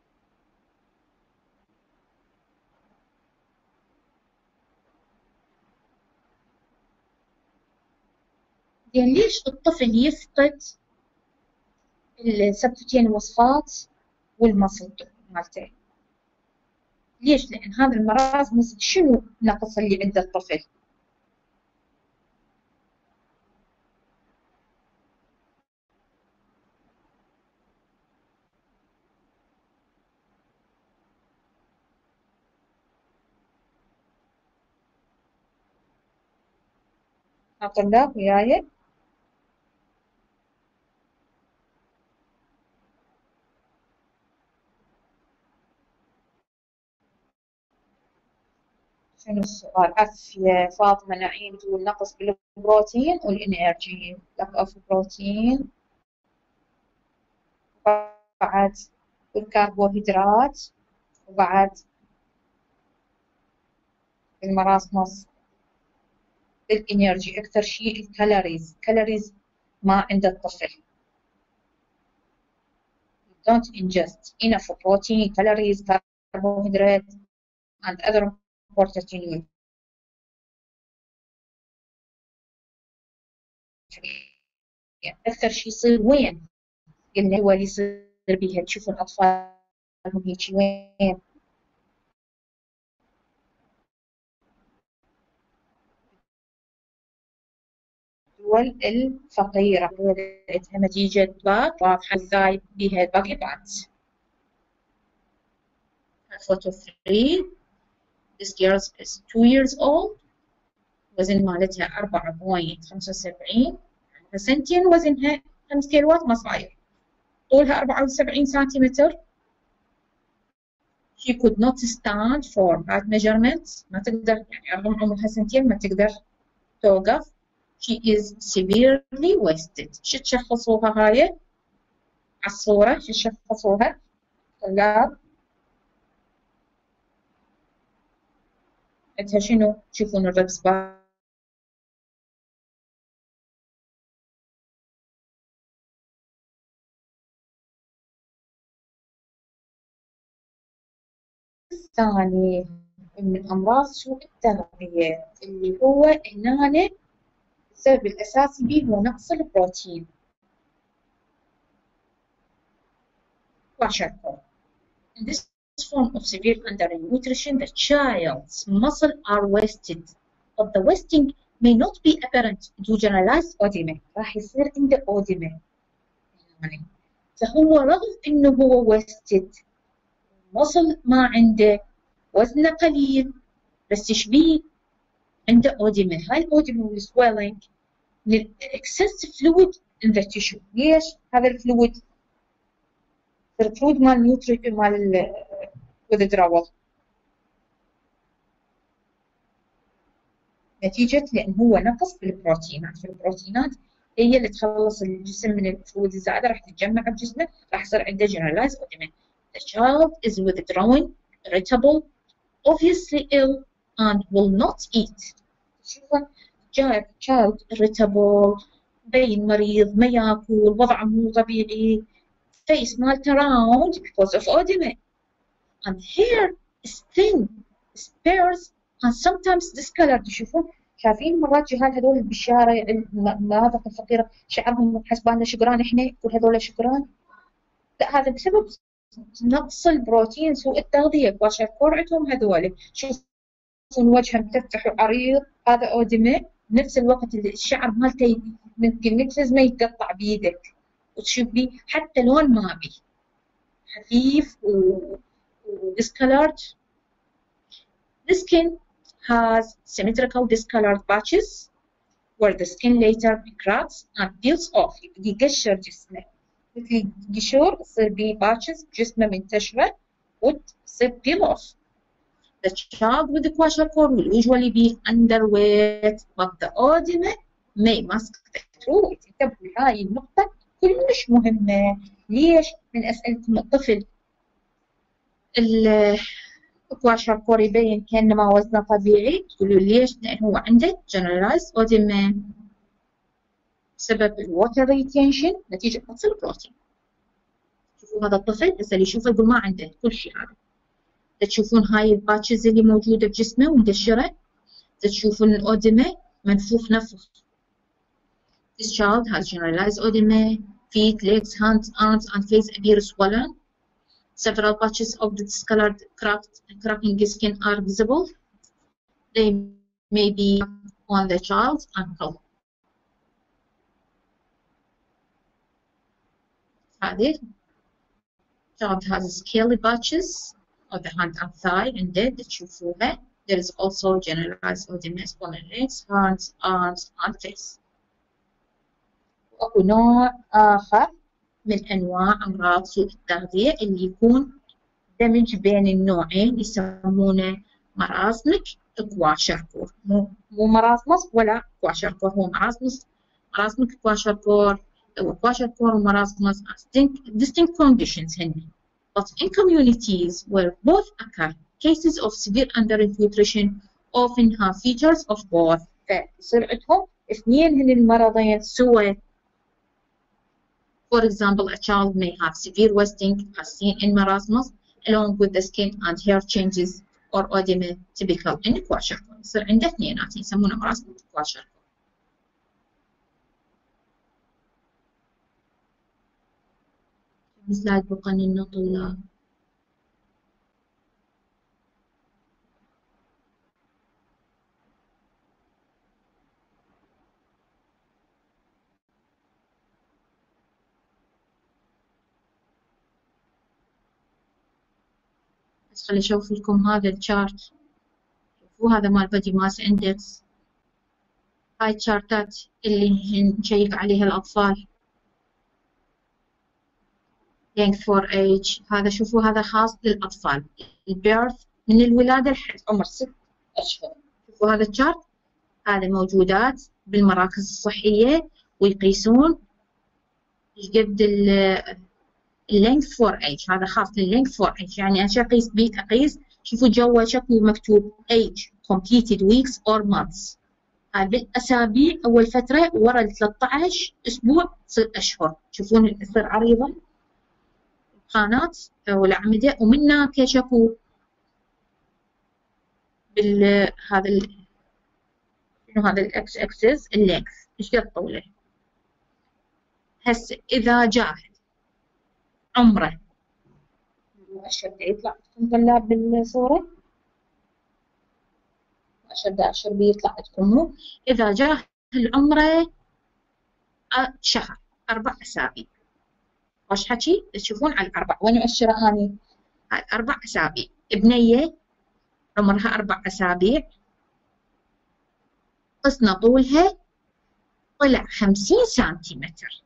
يعني ليش الطفل يفقد السبتوتين الوصفات والمصل مالته؟ ليش؟ لأن هذا المرض شنو نقص اللي عند الطفل؟ طلاب وياي؟ شنو السؤال؟ عافية فاطمة نعيم تقول نقص بالبروتين والإنرجي، lack of protein، وبعد الكربوهيدرات، وبعد المراسموس الإنرجي. أكثر شيء الكالوريز، كالوريز ما عند الطفل. don't ingest enough protein, calories, carbohydrates and other important nutrients. أكثر شيء يصير وين؟ قلنا هو اللي يصير بيها. تشوفوا الأطفال هم هيك وين؟ الدول الفقيرة عندها نتيجة باك واضحة ازاي بيها الباقيات. photo three. This girl is two years old. وزن مالتها أربعة فاصلة خمسة وسبعين. سنتين، وزنها خمس كيلوات ما صاير. طولها أربعة وسبعين سنتيمتر. She could not stand for bad measurements. ما تقدر يعني رغم عمرها سنتين ما تقدر توقف. She is severely wasted. شو تشخصوها هاي؟ على الصورة شو تشخصوها؟ طلاب عندها شنو؟ تشوفون الربس باستاني. من أمراض سوء التغذية اللي هو هنا السبب الأساسي به هو نقص البروتين. kwashiorkor. In this form of severe undernutrition, the child's muscles are wasted, but the wasting may not be apparent due to generalized oedema. راح يصير عنده oedema. يعني فهو رغم إنه هو wasted، muscle ما عنده، وزنه قليل، بس يشبيه عنده oedema. هاي الاوديما والسويلينج من excessive fluid in the tissue. ليش؟ هذا الفلويد الفلويد مال نيوتري مال withdrawal نتيجة لأن هو نقص بالبروتينات. فالبروتينات هي اللي تخلص الجسم من الفلويد الزائدة، راح تتجمع بجسمه، راح يصير عنده generalized oedema. The child is withdrawing, irritable, obviously ill and will not eat. شوفوا child irritable، بين مريض، ما ياكل، وضعه مو طبيعي، face مالته round because of oedema, and hair is thin, sparse and sometimes discolored. شوفوا شايفين مرات جهال هذول بالشارع المناطق الفقيرة شعرهم حسباننا شقران، احنا نقول هذول شقران، لا هذا بسبب نقص البروتين سوء التغذية. kwashiorkor عندهم هذول. شوفوا وجهه مفتح وعريض، هذا اوديما. بنفس الوقت اللي الشعر مالته ممكن نفس ما يتقطع بيدك، وتشوفي حتى لون مابي خفيف و discolored. The skin has symmetrical discolored patches where the skin later cracks and peels off. يبدي يقشر جسمه مثل قشور، يصير بيه patches جسمه منتشرة وتصير peel off. The child with the kwashiorkor will usually be underweight but the oedema may mask the truth. انتبهوا هاي النقطة كلش مهمة. ليش؟ من أسئلتكم الطفل الكواشيوركور يبين كأنما وزنه طبيعي، تقولوا ليش؟ لأن هو عنده generalized oedema بسبب الووتر ريتينشن نتيجة نقص البروتين. شوفوا هذا الطفل هسه اللي يشوفه يقول ما عنده كل شيء هذا. تشوفون هاي الباتشز اللي موجودة بجسمه ومدشرة، تشوفون الأوديما منفوخ نفخ. This child has generalized oedema. Feet, legs, hands, arms and face appear swollen. Several patches of the discolored cracked cracking skin are visible. They may be on the child's ankle. هذه child has scaly patches of the hand and thigh and dead تشوفوها. There is also generalized oedema on the legs, hands, arms and face. وأكو نوع آخر من أنواع أمراض سوء التغذية اللي يكون دمج بين النوعين يسمونه مراسمك كواشيوركور. مو مو مراسمس ولا كواشيوركور، هو مراسمس مراسمك كواشيوركور أو كواشيوركور ومراسمس distinct conditions هن. But in communities where both occur, cases of severe undernutrition often have features of both. فيصير عندهم اثنين هن المرضين سوا. For example, a child may have severe wasting as seen in marasmus, along with the skin and hair changes or oedema typical in kwashiorkor. يصير عنده اثنينات يسمونه مراسمس kwashiorkor. سلايد بقنن الطلاب. بس خلي أشوف لكم هذا الشارت. شوفوا هذا مال body mass index. هاي الشارتات اللي نشيك عليها الأطفال. length for age. هذا شوفوا هذا خاص للأطفال. البيرث من الولادة لحد عمر ست أشهر. شوفوا هذا الشارت، هذا موجودات بالمراكز الصحية ويقيسون ايش قد اللينث فور ايج. هذا خاص لللينث فور ايج، يعني انا اقيس بيك اقيس. شوفوا جوا شكو مكتوب age completed weeks or months. هاي بالاسابيع اول فتره، ورا ال ثلاثة عشر اسبوع تصير اشهر. تشوفون تصير عريضه القناه والاعمده، ومن هناك شكو بال هذا ال... شنو هذا الاكس اكسس اللينث ايش قد طوله. هسه اذا جاهل عمره أشهر يطلع عندكم طلاب بالصورة، أشهر أشهر بيطلع عندكم. إذا جاهل عمره شهر أربع أسابيع. وش حكي؟ تشوفون على الأربع وين مؤشرة أني؟ هاي أربع أسابيع. بنية عمرها أربع أسابيع قسنا طولها طلع خمسين سنتيمتر.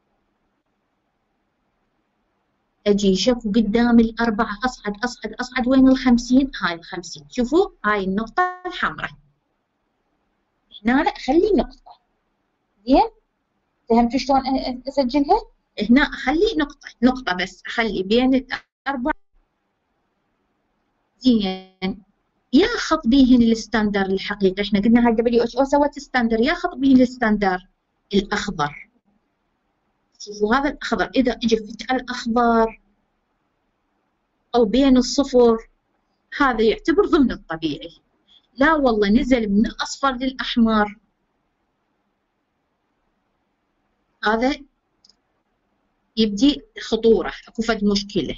أجي شوفوا قدام الأربعة أصعد أصعد أصعد وين الخمسين؟ هاي الخمسين. شوفوا هاي النقطة الحمراء هنا أخلي نقطة. زين؟ فهمتوا شلون أسجلها؟ هنا أخلي نقطة نقطة بس أخلي بين الأربعة. زين ياخذ بيهن الستاندر الحقيقي. إحنا قلنا هاي دبليو إتش أو سوت ستاندر، ياخذ بيهن الستاندر الأخضر. شوفوا هذا الأخضر إذا إجى في الأخضر أو بين الصفر هذا يعتبر ضمن الطبيعي. لا والله نزل من الأصفر للأحمر هذا يبدي خطورة، أكو فد مشكلة.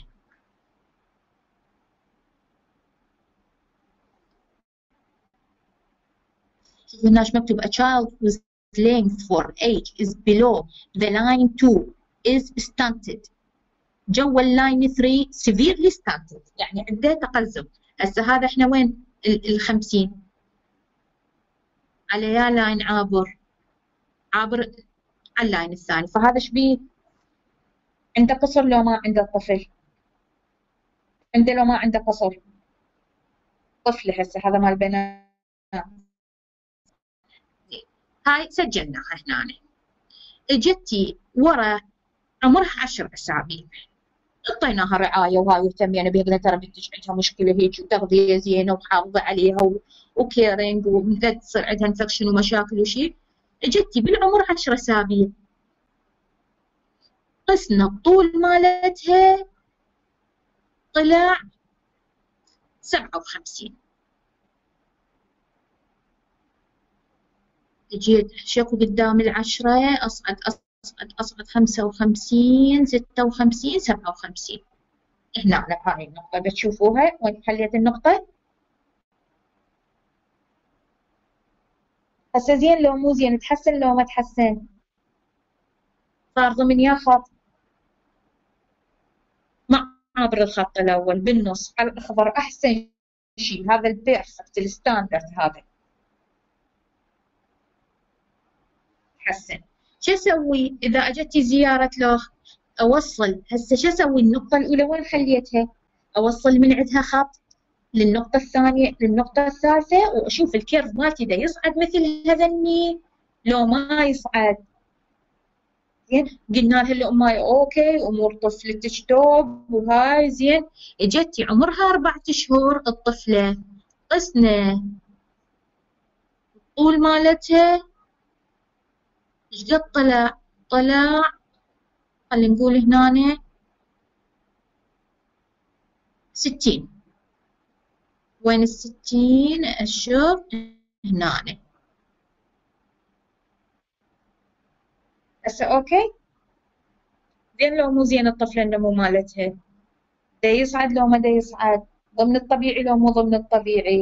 شوفوا هنا مكتوب a child whose length for age is below the line to is stunted. جو اللاين ثلاثة severely stunted يعني عنده تقزم. هسه هذا احنا وين ال خمسين؟ على يا لاين عابر عابر على اللاين الثاني، فهذا ايش بيه؟ عنده قصر لو ما عنده الطفل؟ عنده لو ما عنده قصر؟ طفل هسه هذا مال بنات. هاي سجلناها هنا. اجتي ورا عمرها عشر اسابيع، اعطيناها رعايه وهاي واهتمينا بها، قلنا ترى بنتك عندها مشكله هيك وتغذيه زينه وحافظه عليها وكيرنج ولا تصير عندها انفكشن ومشاكل وشي. اجتي بالعمر عشر اسابيع، قسنا الطول مالتها طلع سبعة وخمسين. جيت شكو قدام العشرة أصعد أصعد أصعد خمسة وخمسين ستة وخمسين سبعة وخمسين. هنا على هاي النقطة بتشوفوها وين خليت النقطة. هسه زين لو مو زين؟ تحسن لو ما تحسن؟ صار ضمن يا خط مع عبر الخط الأول بالنص على الأخضر أحسن شيء، هذا البيرفكت الستاندرد هذا. حسن. شو اسوي اذا اجتي زياره له؟ اوصل هسه شو اسوي؟ النقطه الاولى وين خليتها؟ اوصل من عندها خط للنقطه الثانيه للنقطه الثالثه واشوف الكيرف مالتي دا يصعد مثل هذني لو ما يصعد. زين قلنا لها الاماي اوكي امور طفلتك توب وهاي زين. اجتي عمرها اربعة اشهر الطفله، قسنا الطول مالتها ايش قد طلع؟ طلع خلينا نقول هنا ستين. وين الستين؟ اشوف هنا. هسه اوكي؟ زين لو مو زين الطفلة النمو مالتها؟ دا يصعد لو ما دا يصعد؟ ضمن الطبيعي لو مو ضمن الطبيعي؟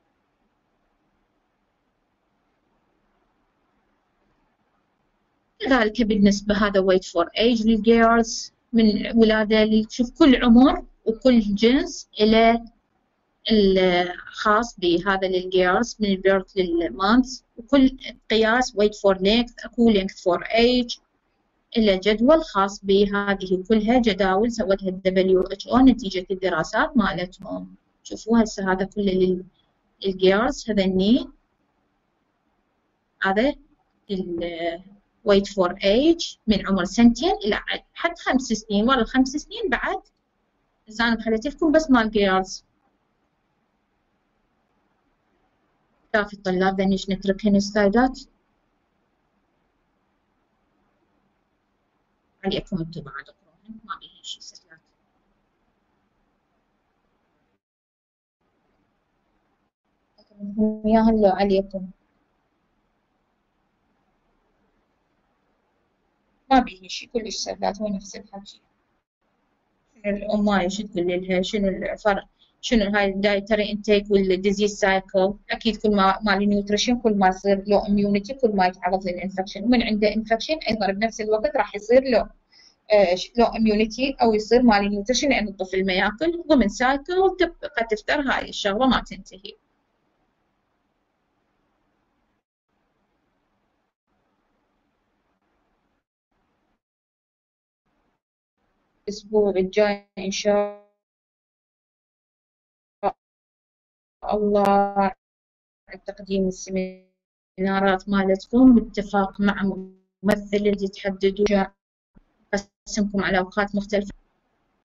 كذلك بالنسبة هذا wait for age للجيرلز من ولادة، شوف كل عمر وكل جنس إلى الخاص بهذا للجيرلز من البيرث للمانث، وكل قياس wait for length أكو length for age إلى جدول خاص بهذه كلها جداول سوتها ال دبليو إتش أو نتيجة الدراسات مالتهم. شوفوا هسه هذا كله للجيرلز هذني. هذا ال wait for age من عمر سنتين إلى حد خمس سنين. ورا الخمس سنين بعد بس أنا خليت لكم بس مال جيرلز. كافي الطلاب ذنيش نتركهن السلايدات عليكم انتم بعد اقروهن ما بيهن شي سلايدات. اياهن لو عليكم ما بيهن شي كلش سلايدات هو نفس الحكي. شنو الأماية شو تقول لها؟ شنو الفرق؟ شنو هاي الدايتري انتيك والديزيز سايكل؟ اكيد كل ما مال النيوتريشن كل ما يصير له اميونيتي كل ما يتعرض للانفكشن، ومن عنده انفكشن ايضا بنفس الوقت راح يصير له آه له اميونيتي او يصير مال النيوتريشن لان الطفل ما ياكل ضمن سايكل تبقى تفتر هاي الشغله ما تنتهي. الاسبوع الجاي ان شاء الله تقديم السيمينارات مالتكم باتفاق مع ممثل اللي تحددوا قسمكم على اوقات مختلفه.